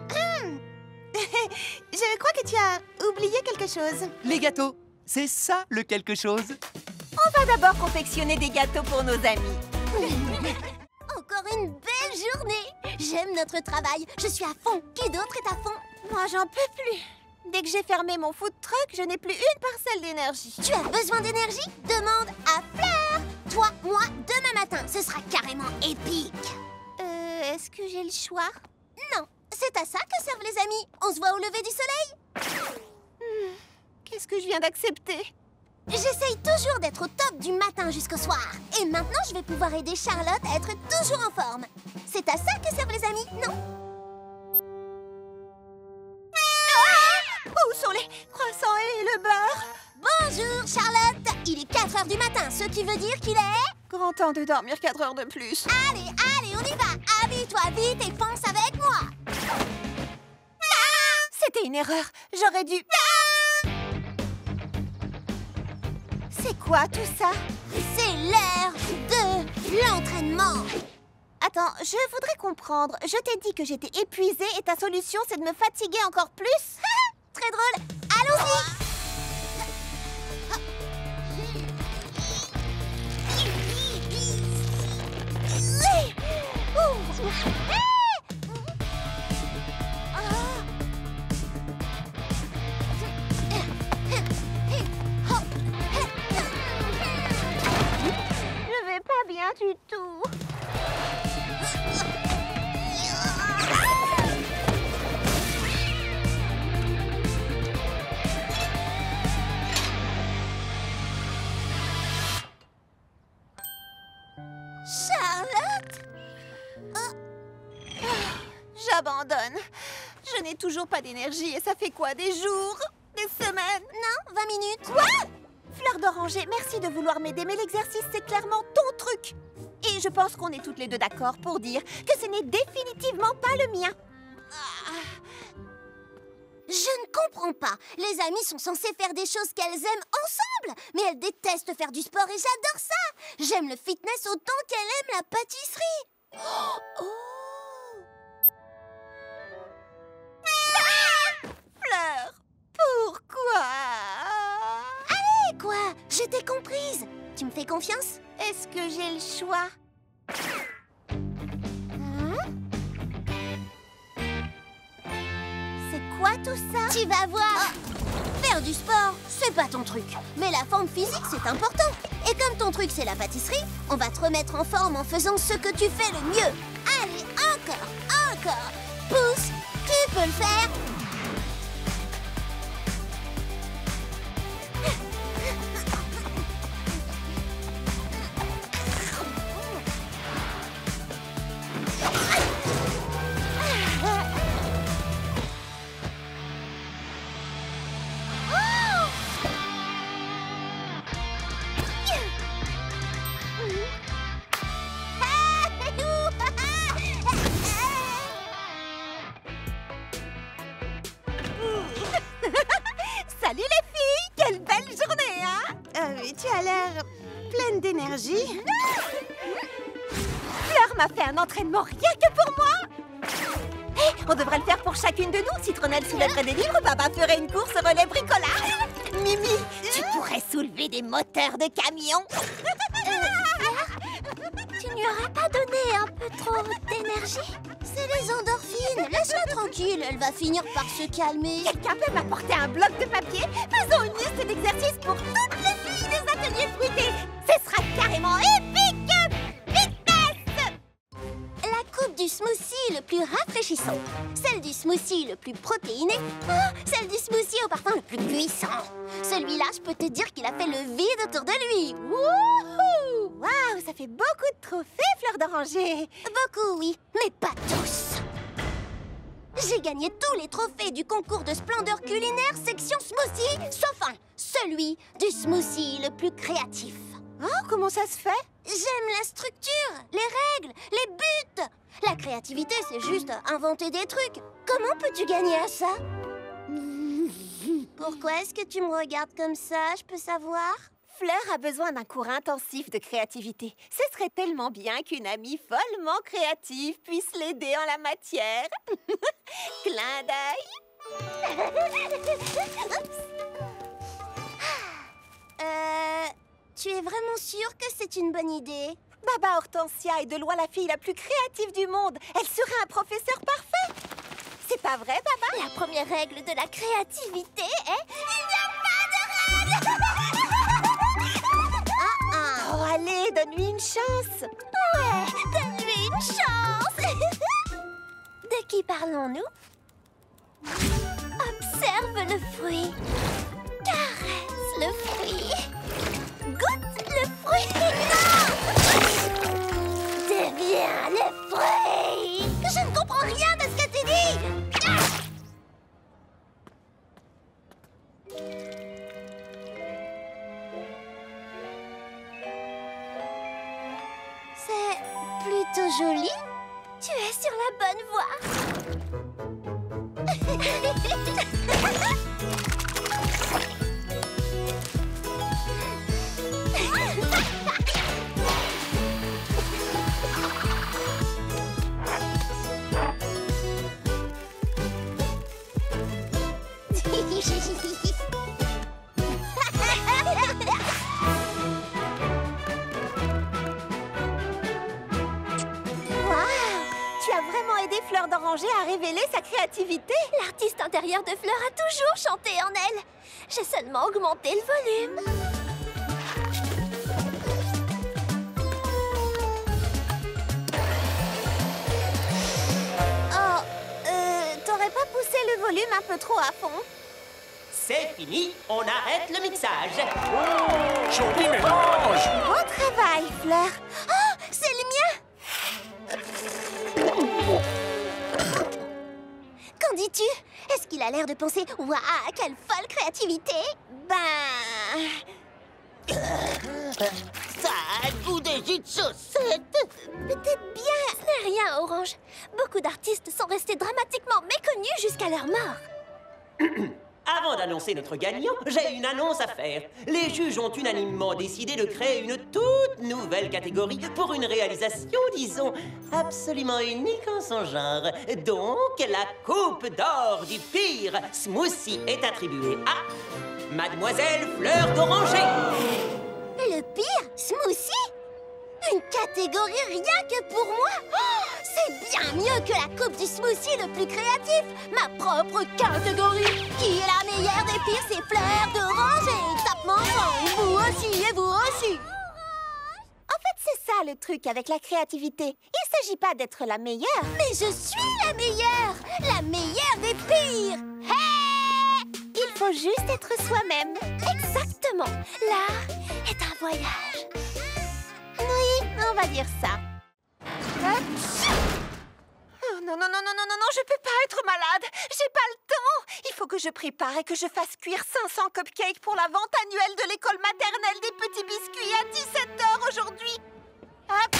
Je crois que tu as oublié quelque chose. Les gâteaux, c'est ça le quelque chose. On va d'abord confectionner des gâteaux pour nos amis. Encore une belle journée. J'aime notre travail. Je suis à fond. Qui d'autre est à fond? Moi, j'en peux plus. Dès que j'ai fermé mon food truck, je n'ai plus une parcelle d'énergie. Tu as besoin d'énergie? Demande à Fleur. Toi, moi, demain matin, ce sera carrément épique. Euh, est-ce que j'ai le choix? Non, c'est à ça que servent les amis. On se voit au lever du soleil. Hmm, Qu'est-ce que je viens d'accepter? J'essaye toujours d'être au top du matin jusqu'au soir. Et maintenant, je vais pouvoir aider Charlotte à être toujours en forme. C'est à ça que servent les amis, non? Ah! Où sont les croissants et le beurre? Bonjour, Charlotte. Il est quatre heures du matin, ce qui veut dire qu'il est... Grand temps de dormir quatre heures de plus. Allez, allez, on y va. Habille-toi vite et fonce avec moi. Ah! C'était une erreur. J'aurais dû... Ah! C'est quoi tout ça? C'est l'heure de l'entraînement. Attends, je voudrais comprendre. Je t'ai dit que j'étais épuisée et ta solution, c'est de me fatiguer encore plus? Très drôle. Allons-y. Je vais pas bien du tout. Charlotte? J'abandonne. Je n'ai toujours pas d'énergie et ça fait quoi? Des jours? Des semaines? Non, vingt minutes. Quoi? Fleur d'oranger, merci de vouloir m'aider, mais l'exercice, c'est clairement ton truc. Et je pense qu'on est toutes les deux d'accord pour dire que ce n'est définitivement pas le mien. Je ne comprends pas. Les amies sont censées faire des choses qu'elles aiment ensemble, mais elles détestent faire du sport et j'adore ça. J'aime le fitness autant qu'elle aime la pâtisserie. Oh. Ah! Fleur, pourquoi? Allez, quoi? Je t'ai comprise. Tu me fais confiance? Est-ce que j'ai le choix? C'est quoi tout ça? Tu vas voir. Faire du sport, c'est pas ton truc. Mais la forme physique, c'est important. Et comme ton truc, c'est la pâtisserie, on va te remettre en forme en faisant ce que tu fais le mieux. Allez, encore, encore. Pousse, tu peux le faire. Salut les filles! Quelle belle journée, hein? Euh, tu as l'air pleine d'énergie. Fleur m'a fait un entraînement rien que pour moi! Hé, on devrait le faire pour chacune de nous. Citronnelle soulèverait des livres, Baba ferait une course relais bricolage. Mimi, tu pourrais soulever des moteurs de camion. Tu n'y aurais pas donné un peu trop d'énergie? C'est les endorphines. Laisse-la tranquille, elle va finir par se calmer. Quelqu'un peut m'apporter un bloc de papier? Faisons une liste d'exercices pour toutes les filles des ateliers fruités. Ce sera carrément épique! Vitesse! La coupe du smoothie le plus rafraîchissant. Celle du smoothie le plus protéiné. Oh, celle du smoothie au parfum le plus puissant. Celui-là, je peux te dire qu'il a fait le vide autour de lui. Wouhou! Waouh, ça fait beaucoup de trophées, Fleur d'oranger. Beaucoup, oui, mais pas tous. J'ai gagné tous les trophées du concours de splendeur culinaire section smoothie, sauf un, celui du smoothie le plus créatif. Oh, comment ça se fait? J'aime la structure, les règles, les buts. La créativité, c'est juste inventer des trucs. Comment peux-tu gagner à ça? Pourquoi est-ce que tu me regardes comme ça? Je peux savoir? Fleur a besoin d'un cours intensif de créativité. Ce serait tellement bien qu'une amie follement créative puisse l'aider en la matière. Clin d'œil. euh, tu es vraiment sûre que c'est une bonne idée? Baba Hortensia est de loin la fille la plus créative du monde. Elle serait un professeur parfait. C'est pas vrai, Baba? La première règle de la créativité est... Il n'y a pas de règle. ah, ah. Oh, allez, donne-lui une chance. Ouais, donne-lui une chance. De qui parlons-nous? Observe le fruit. Caresse le fruit. Goûte le fruit. Non! Deviens le fruit. Je ne comprends rien de ce que tu dis. Ah! C'est plutôt joli. Tu es sur la bonne voie. Tu as vraiment aidé Fleur d'Oranger à révéler sa créativité. L'artiste intérieur de Fleur a toujours chanté en elle. J'ai seulement augmenté le volume. Oh, euh, t'aurais pas poussé le volume un peu trop à fond? C'est fini, on arrête le mixage. Oh, joli mélange. Bon travail, Fleur. Oh, c'est le mien. Qu'en dis-tu? Est-ce qu'il a l'air de penser « Waouh, quelle folle créativité !» Ben... Ça a un goût de jus de chaussette. Peut-être bien. Ce n'est rien, Orange. Beaucoup d'artistes sont restés dramatiquement méconnus jusqu'à leur mort. Avant d'annoncer notre gagnant, j'ai une annonce à faire. Les juges ont unanimement décidé de créer une toute nouvelle catégorie pour une réalisation, disons, absolument unique en son genre. Donc, la coupe d'or du pire smoothie est attribuée à Mademoiselle Fleur d'Oranger. Le pire smoothie? Une catégorie rien que pour moi? Oh, c'est bien mieux que la coupe du smoothie le plus créatif. Ma propre catégorie. Qui est la meilleure des pires? C'est Fleur d'Oranger. Tape mon sang. Vous aussi et vous aussi. En fait, c'est ça le truc avec la créativité. Il s'agit pas d'être la meilleure. Mais je suis la meilleure. La meilleure des pires. Hey! Il faut juste être soi-même. Exactement. L'art est un voyage. Oui, on va dire ça. Oh non, non, non, non, non, non, non, je peux pas être malade. J'ai pas le temps. Il faut que je prépare et que je fasse cuire cinq cents cupcakes pour la vente annuelle de l'école maternelle des petits biscuits à dix-sept heures aujourd'hui. Hop.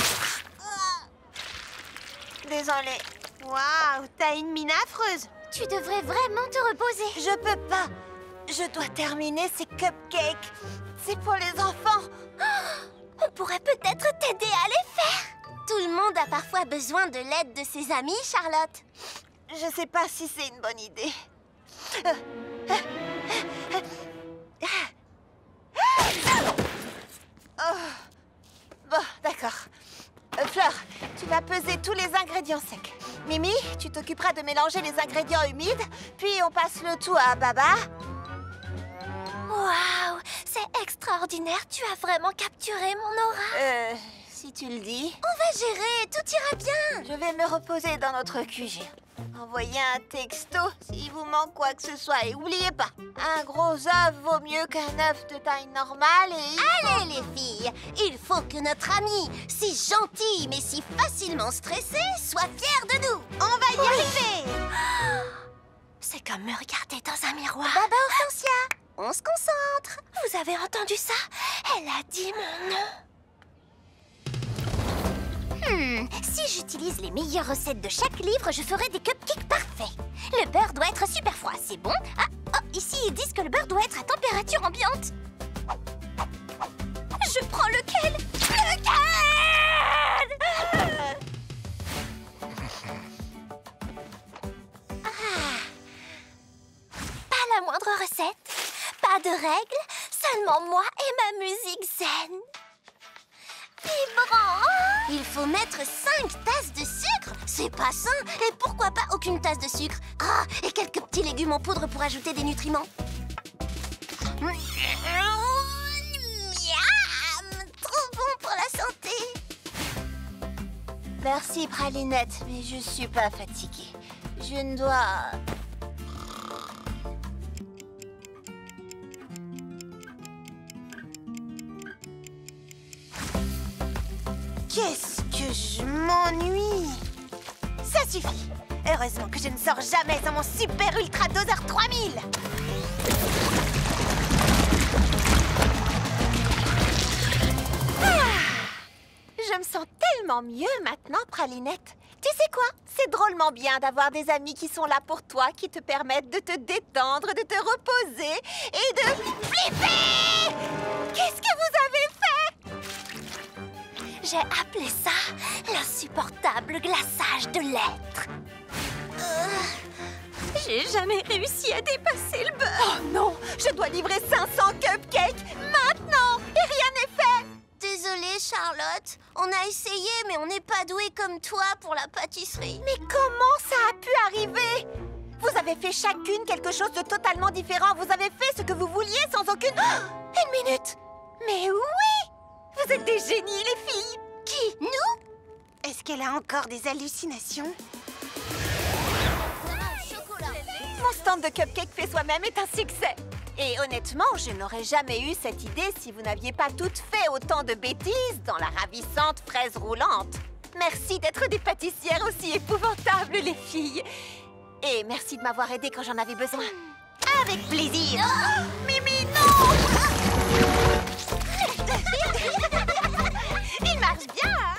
Désolée. Waouh, t'as une mine affreuse. Tu devrais vraiment te reposer. Je peux pas. Je dois terminer ces cupcakes. C'est pour les enfants. Oh, on pourrait peut-être t'aider à les faire. Tout le monde a parfois besoin de l'aide de ses amis, Charlotte. Je sais pas si c'est une bonne idée. Oh. Bon, d'accord. Euh, Fleur, tu vas peser tous les ingrédients secs. Mimi, tu t'occuperas de mélanger les ingrédients humides, puis on passe le tout à Baba. Waouh, c'est extraordinaire. Tu as vraiment capturé mon aura. Euh, si tu le dis. On va gérer, tout ira bien. Je vais me reposer dans notre Q G. Envoyez un texto s'il vous manque quoi que ce soit. Et n'oubliez pas, un gros œuf vaut mieux qu'un œuf de taille normale et... Allez les filles, il faut que notre amie, si gentille mais si facilement stressée, soit fière de nous. On va y oui. arriver. C'est comme me regarder dans un miroir. Baba Hortensia, on se concentre. Vous avez entendu ça? Elle a dit mon nom. Hmm, si j'utilise les meilleures recettes de chaque livre, je ferai des cupcakes parfaits. Le beurre doit être super froid, c'est bon? Ah, oh, Ici, ils disent que le beurre doit être à température ambiante. Je prends lequel? Lequel? Ah. Pas la moindre recette, pas de règles, seulement moi et ma musique zen. Vibrant! Il faut mettre cinq tasses de sucre. C'est pas sain. Et pourquoi pas aucune tasse de sucre? Ah, et quelques petits légumes en poudre pour ajouter des nutriments. Miam! Trop bon pour la santé. Merci, Pralinette, mais je suis pas fatiguée. Je ne dois... Qu'est-ce que je m'ennuie! Ça suffit! Heureusement que je ne sors jamais sans mon super ultra doseur trois mille! Ah! Je me sens tellement mieux maintenant, Pralinette. Tu sais quoi? C'est drôlement bien d'avoir des amis qui sont là pour toi, qui te permettent de te détendre, de te reposer et de flipper! Qu'est-ce que vous avez fait? J'ai appelé ça l'insupportable glaçage de l'être. Euh, J'ai jamais réussi à dépasser le beurre. Oh non, je dois livrer cinq cents cupcakes maintenant et rien n'est fait. Désolée, Charlotte. On a essayé, mais on n'est pas doué comme toi pour la pâtisserie. Mais comment ça a pu arriver? Vous avez fait chacune quelque chose de totalement différent. Vous avez fait ce que vous vouliez sans aucune... Oh, une minute. Mais oui! Vous êtes des génies, les filles! Qui? Nous? Est-ce qu'elle a encore des hallucinations? Mon stand de cupcakes fait soi-même est un succès! Et honnêtement, je n'aurais jamais eu cette idée si vous n'aviez pas toutes fait autant de bêtises dans la ravissante fraise roulante. Merci d'être des pâtissières aussi épouvantables, les filles! Et merci de m'avoir aidée quand j'en avais besoin. Avec plaisir! Oh, Mimi, non! Il marche bien, hein?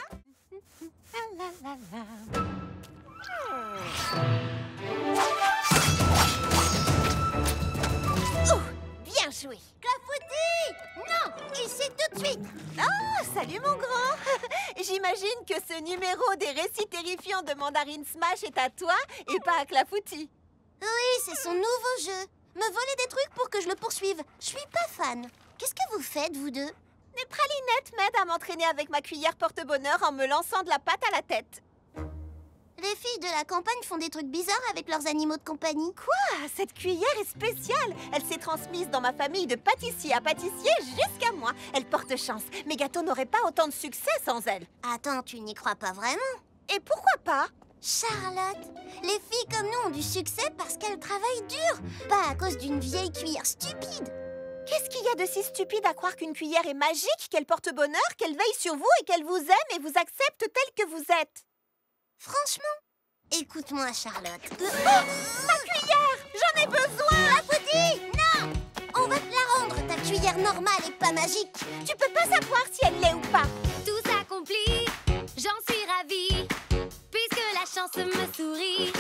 Oh, bien joué. Clafoutis! Non! Ici tout de suite! Oh, salut mon grand! J'imagine que ce numéro des récits terrifiants de Mandarine Smash est à toi et pas à Clafoutis. Oui, c'est son nouveau jeu. Me voler des trucs pour que je le poursuive. Je suis pas fan. Qu'est-ce que vous faites, vous deux? Les pralinettes m'aident à m'entraîner avec ma cuillère porte-bonheur en me lançant de la pâte à la tête. Les filles de la campagne font des trucs bizarres avec leurs animaux de compagnie. Quoi? Cette cuillère est spéciale. Elle s'est transmise dans ma famille de pâtissier à pâtissier jusqu'à moi. Elle porte chance. Mes gâteaux n'auraient pas autant de succès sans elle. Attends, tu n'y crois pas vraiment? Et pourquoi pas? Charlotte, les filles comme nous ont du succès parce qu'elles travaillent dur, pas à cause d'une vieille cuillère stupide. Qu'est-ce qu'il y a de si stupide à croire qu'une cuillère est magique, qu'elle porte bonheur, qu'elle veille sur vous et qu'elle vous aime et vous accepte tel que vous êtes? Franchement, écoute-moi, Charlotte. Oh, ma cuillère! J'en ai besoin! Clafoutis! Non! On va te la rendre, ta cuillère normale et pas magique. Tu peux pas savoir si elle l'est ou pas. Tout accompli, j'en suis ravie, puisque la chance me sourit.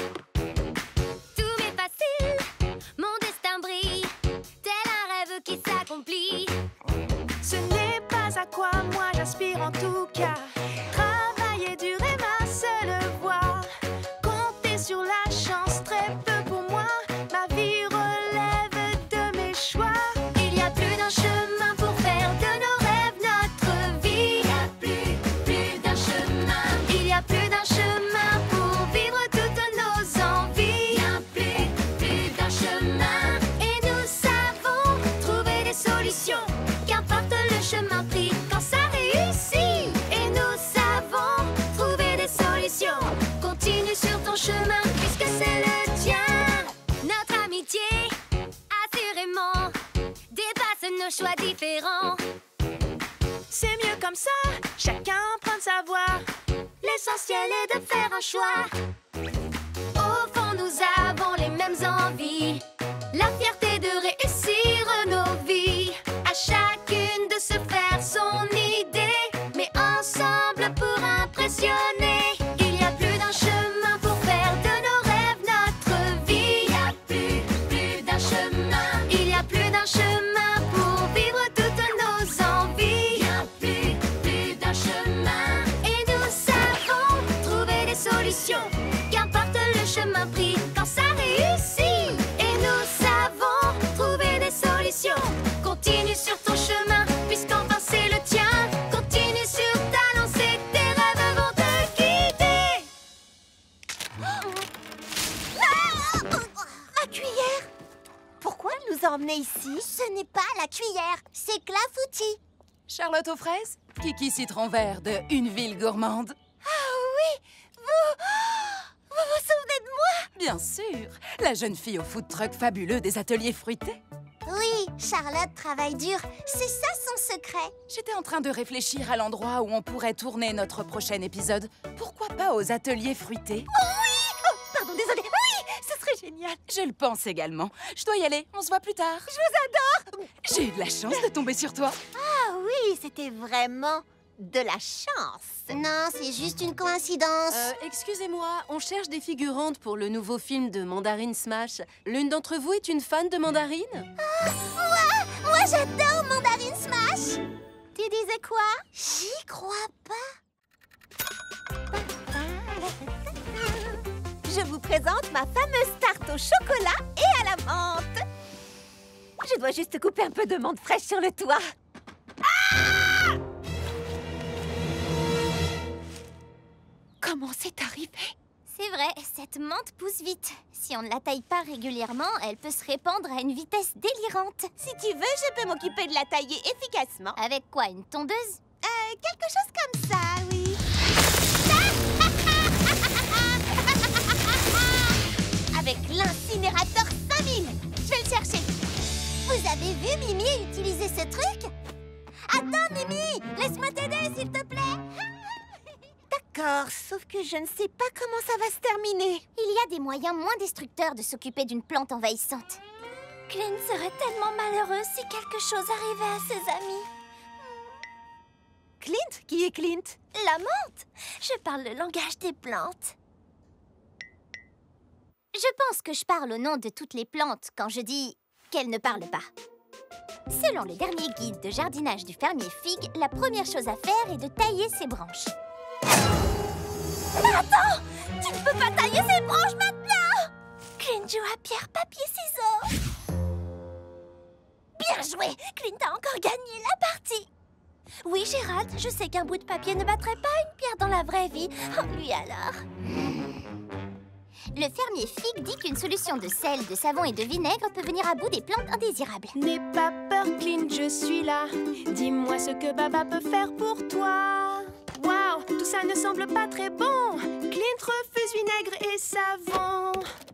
Tout m'est facile, mon destin brille, tel un rêve qui s'accomplit. Ce n'est pas à quoi moi j'aspire en tout cas. Travailler dur est ma seule voie. Compter sur la chance, très peu pour moi. Ma vie relève de mes choix. Il y a plus d'un chemin pour faire de nos rêves notre vie. Il y a plus, plus d'un chemin. Il y a plus d'un chemin pour vivre toutes nos envies. Bien plus, plus d'un chemin. Et nous savons trouver des solutions. Qu'importe le chemin pris, quand ça réussit. Et nous savons trouver des solutions. Continue sur ton chemin, puisque c'est le tien. Notre amitié, assurément, dépasse nos choix différents. C'est mieux comme ça, chacun prend sa voie. L'essentiel est de faire un choix. Au fond, nous avons les mêmes envies. La fierté de réussir nos vies. À chacune de se faire son idée. Mais ensemble pour impressionner. Il y a plus d'un chemin pour faire de nos rêves notre vie. Il y a plus, plus d'un chemin. ici? Ce n'est pas la cuillère, c'est clafoutis. Charlotte aux fraises, Kiki citron vert de Une ville gourmande. Ah oui, vous... Vous vous souvenez de moi? Bien sûr, la jeune fille au food truck fabuleux des ateliers fruités. Oui, Charlotte travaille dur, c'est ça son secret. J'étais en train de réfléchir à l'endroit où on pourrait tourner notre prochain épisode. Pourquoi pas aux ateliers fruités? Oh oui! Oh, pardon, désolée. Oui, ce serait génial. Je le pense également. Je dois y aller, on se voit plus tard. Je vous adore. J'ai eu de la chance de tomber sur toi. Ah oui, c'était vraiment de la chance. Non, c'est juste une coïncidence. Euh, excusez-moi, on cherche des figurantes pour le nouveau film de Mandarine Smash. L'une d'entre vous est une fan de Mandarine? Ah, moi, moi j'adore Mandarine Smash. Tu disais quoi? J'y crois pas. Je vous présente ma fameuse tarte au chocolat et à la menthe. Je dois juste couper un peu de menthe fraîche sur le toit. Ah! Comment c'est arrivé? C'est vrai, cette menthe pousse vite. Si on ne la taille pas régulièrement, elle peut se répandre à une vitesse délirante. Si tu veux, je peux m'occuper de la tailler efficacement. Avec quoi, une tondeuse? Euh, quelque chose comme ça, oui. Avec l'incinérateur cinq mille. Je vais le chercher. Vous avez vu Mimi utiliser ce truc? Attends, Mimi, laisse-moi t'aider, s'il te plaît. D'accord, sauf que je ne sais pas comment ça va se terminer. Il y a des moyens moins destructeurs de s'occuper d'une plante envahissante. Clint serait tellement malheureux si quelque chose arrivait à ses amis. Clint? Qui est Clint? La menthe. Je parle le langage des plantes. Je pense que je parle au nom de toutes les plantes quand je dis qu'elles ne parlent pas. Selon le dernier guide de jardinage du fermier Fig, la première chose à faire est de tailler ses branches. Attends! Tu ne peux pas tailler ces branches maintenant! Clint joue à pierre, papier, ciseaux. Bien joué! Clint a encore gagné la partie. Oui, Gérald, je sais qu'un bout de papier ne battrait pas une pierre dans la vraie vie. Oh, lui alors. Le fermier Fig dit qu'une solution de sel, de savon et de vinaigre peut venir à bout des plantes indésirables. N'aie pas peur, Clint, je suis là. Dis-moi ce que Baba peut faire pour toi. Waouh, tout ça ne semble pas très bon. Clint refuse vinaigre et savon.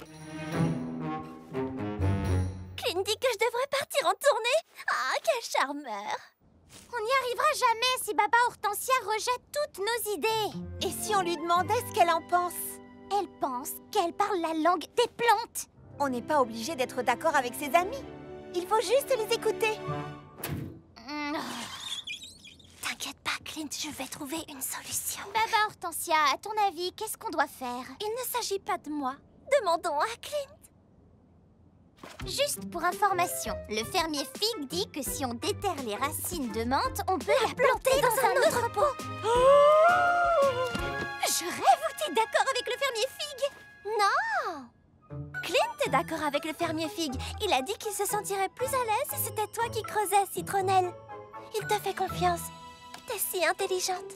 Clint dit que je devrais partir en tournée. Ah, quel charmeur. On n'y arrivera jamais si Baba Hortensia rejette toutes nos idées. Et si on lui demandait ce qu'elle en pense? Elle pense qu'elle parle la langue des plantes. On n'est pas obligé d'être d'accord avec ses amis. Il faut juste les écouter. Mmh. T'inquiète pas, Clint, je vais trouver une solution. Baba Hortensia, à ton avis, qu'est-ce qu'on doit faire? Il ne s'agit pas de moi. Demandons à Clint. Juste pour information, le fermier Fig dit que si on déterre les racines de menthe, on peut la, la planter dans, dans un, un autre pot. Oh! Je rêve où t'es d'accord avec le fermier Fig? Non! Clint est d'accord avec le fermier Fig. Il a dit qu'il se sentirait plus à l'aise si c'était toi qui creusais, Citronnelle. Il te fait confiance. T'es si intelligente.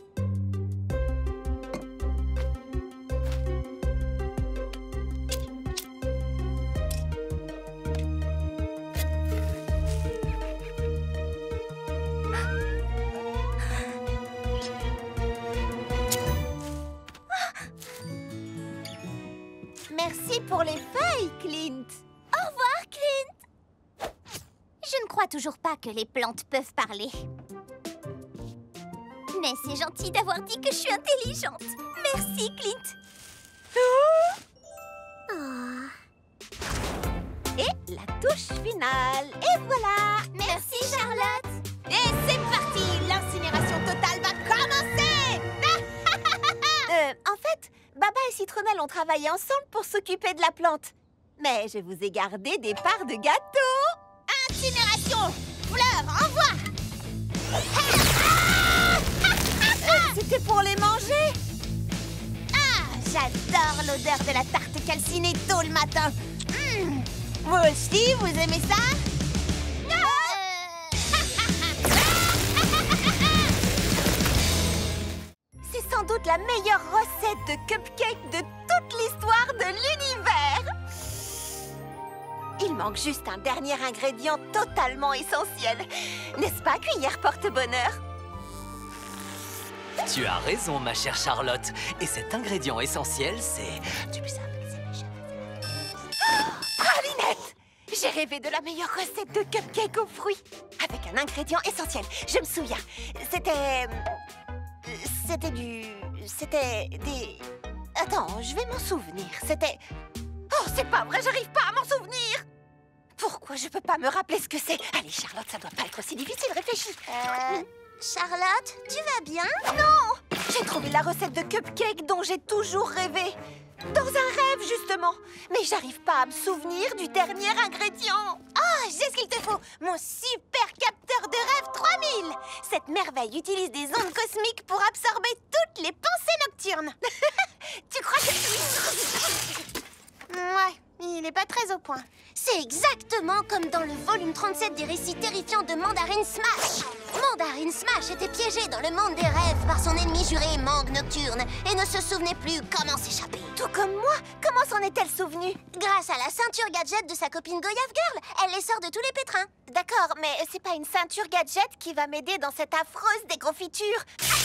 Merci pour les feuilles, Clint. Au revoir, Clint. Je ne crois toujours pas que les plantes peuvent parler. Mais c'est gentil d'avoir dit que je suis intelligente. Merci, Clint. Oh. Et la touche finale. Et voilà. Merci, Charlotte. Et c'est parti. L'incinération totale va commencer. euh, en fait, Baba et Citronnelle ont travaillé ensemble pour s'occuper de la plante. Mais je vous ai gardé des parts de gâteau. Incinération. Fleurs, envoie. C'était pour les manger. Ah, j'adore l'odeur de la tarte calcinée tôt le matin. Mmh. Vous aussi, vous aimez ça? euh... C'est sans doute la meilleure recette de cupcake de toute l'histoire de l'univers. Il manque juste un dernier ingrédient totalement essentiel. N'est-ce pas, cuillère porte-bonheur? Tu as raison, ma chère Charlotte. Et cet ingrédient essentiel, c'est... Pralinette! J'ai rêvé de la meilleure recette de cupcake aux fruits. Avec un ingrédient essentiel. Je me souviens. C'était... C'était du... C'était des... Attends, je vais m'en souvenir. C'était... Oh, c'est pas vrai, j'arrive pas à m'en souvenir! Pourquoi je peux pas me rappeler ce que c'est? Allez, Charlotte, ça doit pas être aussi difficile, réfléchis. Euh... Charlotte, tu vas bien? Non! J'ai trouvé la recette de cupcake dont j'ai toujours rêvé. Dans un rêve, justement. Mais j'arrive pas à me souvenir du dernier ingrédient. Oh, j'ai ce qu'il te faut. Mon super capteur de rêve trois mille. Cette merveille utilise des ondes cosmiques pour absorber toutes les pensées nocturnes. Tu crois que... Ouais, il est pas très au point. C'est exactement comme dans le volume trente-sept des récits terrifiants de Mandarin Smash. Mandarin Smash était piégé dans le monde des rêves par son ennemi juré Mangue Nocturne et ne se souvenait plus comment s'échapper. Tout comme moi. Comment s'en est-elle souvenue? Grâce à la ceinture gadget de sa copine Goyave Girl. Elle les sort de tous les pétrins. D'accord, mais c'est pas une ceinture gadget qui va m'aider dans cette affreuse déconfiture.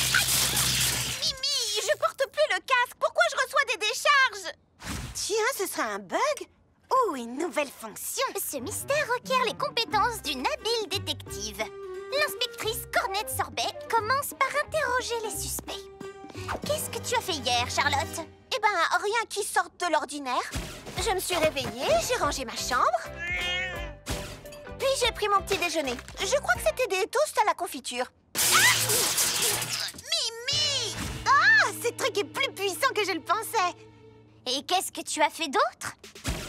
Mimi, je porte plus le casque. Pourquoi je reçois des décharges? Tiens, ce serait un bug? Ou une nouvelle fonction? Ce mystère requiert les compétences d'une habile détective. L'inspectrice Cornette Sorbet commence par interroger les suspects. Qu'est-ce que tu as fait hier, Charlotte? Eh ben, rien qui sorte de l'ordinaire. Je me suis réveillée, j'ai rangé ma chambre. Puis j'ai pris mon petit déjeuner. Je crois que c'était des toasts à la confiture. Ah! Mimi! Ah, ce truc est plus puissant que je le pensais. Et qu'est-ce que tu as fait d'autre?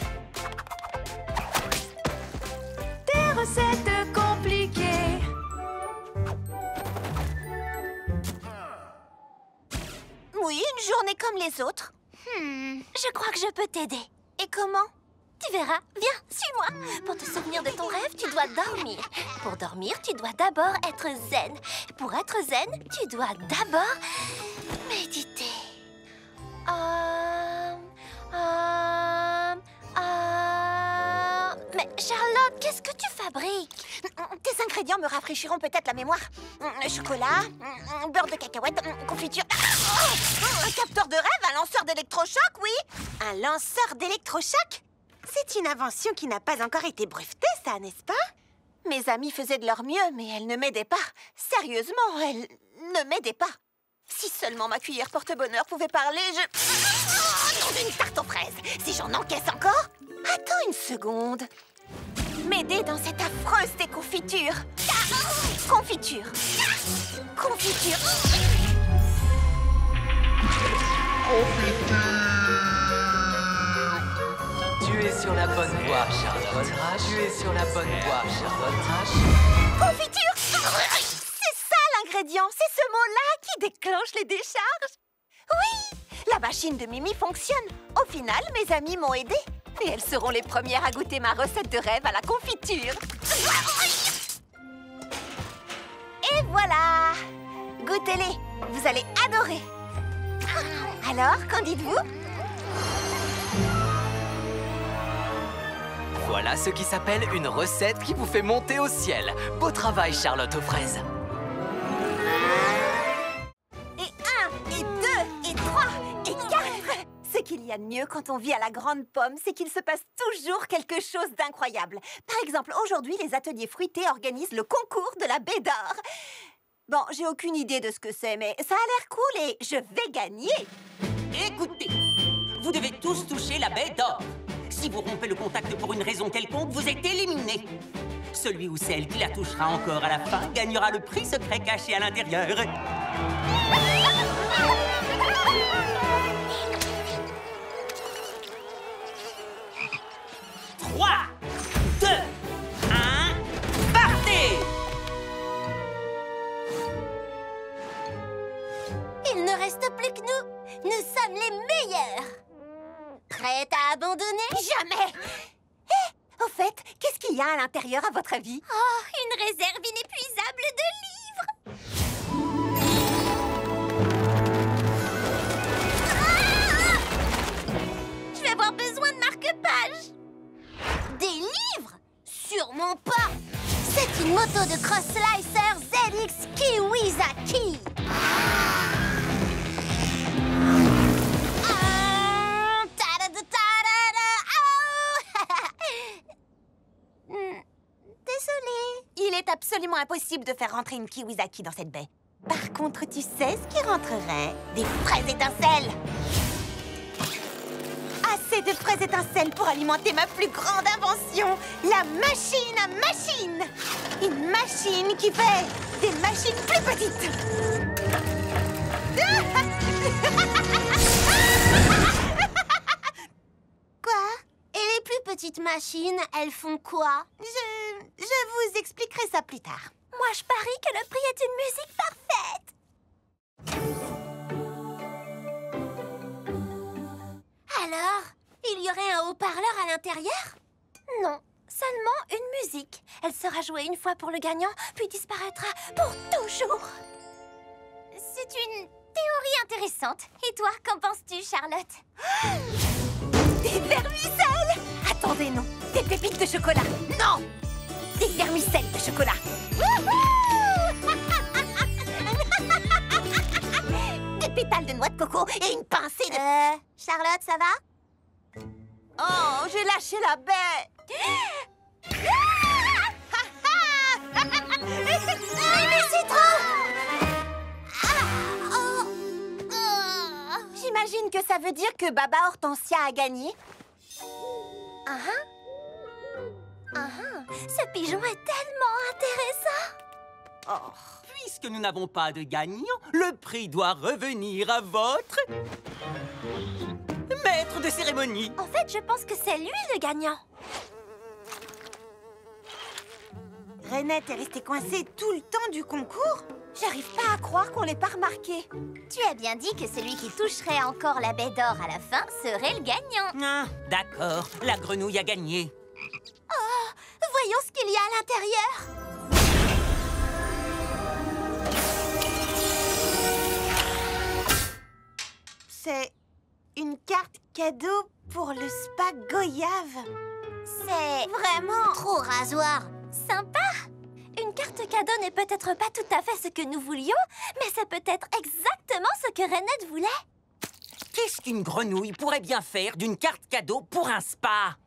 Des recettes compliquées. Oui, une journée comme les autres. Hmm, je crois que je peux t'aider. Et comment? Tu verras. Viens, suis-moi. Pour te souvenir de ton rêve, tu dois dormir. Pour dormir, tu dois d'abord être zen. Pour être zen, tu dois d'abord méditer. Euh... Euh... Euh... Mais Charlotte, qu'est-ce que tu fabriques? Tes ingrédients me rafraîchiront peut-être la mémoire. Chocolat, beurre de cacahuète, confiture... Un capteur de rêve, un lanceur d'électrochoc, oui. Un lanceur d'électrochoc? C'est une invention qui n'a pas encore été brevetée, ça, n'est-ce pas? Mes amies faisaient de leur mieux, mais elles ne m'aidaient pas. Sérieusement, elles ne m'aidaient pas. Si seulement ma cuillère porte-bonheur pouvait parler, je... Oh, une tarte aux fraises. Si j'en encaisse encore? Attends une seconde. M'aider dans cette affreuse déconfiture. Confiture. Confiture. Tu es sur la bonne voie, Charlotte. Tu es sur la bonne voie, Charlotte. Confiture. C'est ça l'ingrédient. C'est ce mot-là qui déclenche les décharges. Oui, la machine de Mimi fonctionne. Au final, mes amies m'ont aidée. Et elles seront les premières à goûter ma recette de rêve à la confiture. Et voilà! Goûtez-les, vous allez adorer. Alors, qu'en dites-vous? Voilà ce qui s'appelle une recette qui vous fait monter au ciel. Beau travail, Charlotte aux fraises. Et un, et deux, et trois, et quatre. Ce qu'il y a de mieux quand on vit à la Grande Pomme, c'est qu'il se passe toujours quelque chose d'incroyable. Par exemple, aujourd'hui, les ateliers fruités organisent le concours de la baie d'or. Bon, j'ai aucune idée de ce que c'est, mais ça a l'air cool et je vais gagner. Écoutez, vous devez tous toucher la baie d'or. Si vous rompez le contact pour une raison quelconque, vous êtes éliminé. Celui ou celle qui la touchera encore à la fin gagnera le prix secret caché à l'intérieur. trois, deux, un, partez! Il ne reste plus que nous. Nous sommes les meilleurs. Prête à abandonner? Jamais! Eh, au fait, qu'est-ce qu'il y a à l'intérieur, à votre avis? Oh, une réserve inépuisable de livres! Ah! Je vais avoir besoin de marque-pages. Des livres? absolument impossible de faire rentrer une Kiwizaki dans cette baie. Par contre, tu sais ce qui rentrerait? Des fraises étincelles! Assez de fraises étincelles pour alimenter ma plus grande invention, la machine à machines! Une machine qui fait des machines plus petites! Quoi? Et les plus petites machines, elles font quoi? Je... je vous expliquerai ça plus tard. Moi, je parie que le prix est une musique parfaite. Alors, il y aurait un haut-parleur à l'intérieur? Non, seulement une musique. Elle sera jouée une fois pour le gagnant, puis disparaîtra pour toujours. C'est une théorie intéressante. Et toi, qu'en penses-tu, Charlotte? Des vermicelles! Attendez, non. Des pépites de chocolat. Non! Des vermicelles de chocolat. Des pétales de noix de coco et une pincée de... Euh, Charlotte, ça va? Oh, j'ai lâché la baie. Mais c'est trop! J'imagine que ça veut dire que Baba Hortensia a gagné. Ah uh-huh. Ah uh-huh. Ce pigeon est tellement intéressant. Oh, puisque nous n'avons pas de gagnant, le prix doit revenir à votre... maître de cérémonie. En fait, je pense que c'est lui le gagnant. Rainette est restée coincée tout le temps du concours. J'arrive pas à croire qu'on l'ait pas remarqué. Tu as bien dit que celui qui toucherait encore la baie d'or à la fin serait le gagnant. Ah, d'accord, la grenouille a gagné. Oh, voyons ce qu'il y a à l'intérieur. C'est une carte cadeau pour le spa Goyave. C'est vraiment trop rasoir. Sympa. Une carte cadeau n'est peut-être pas tout à fait ce que nous voulions, mais c'est peut-être exactement ce que Rainette voulait. Qu'est-ce qu'une grenouille pourrait bien faire d'une carte cadeau pour un spa?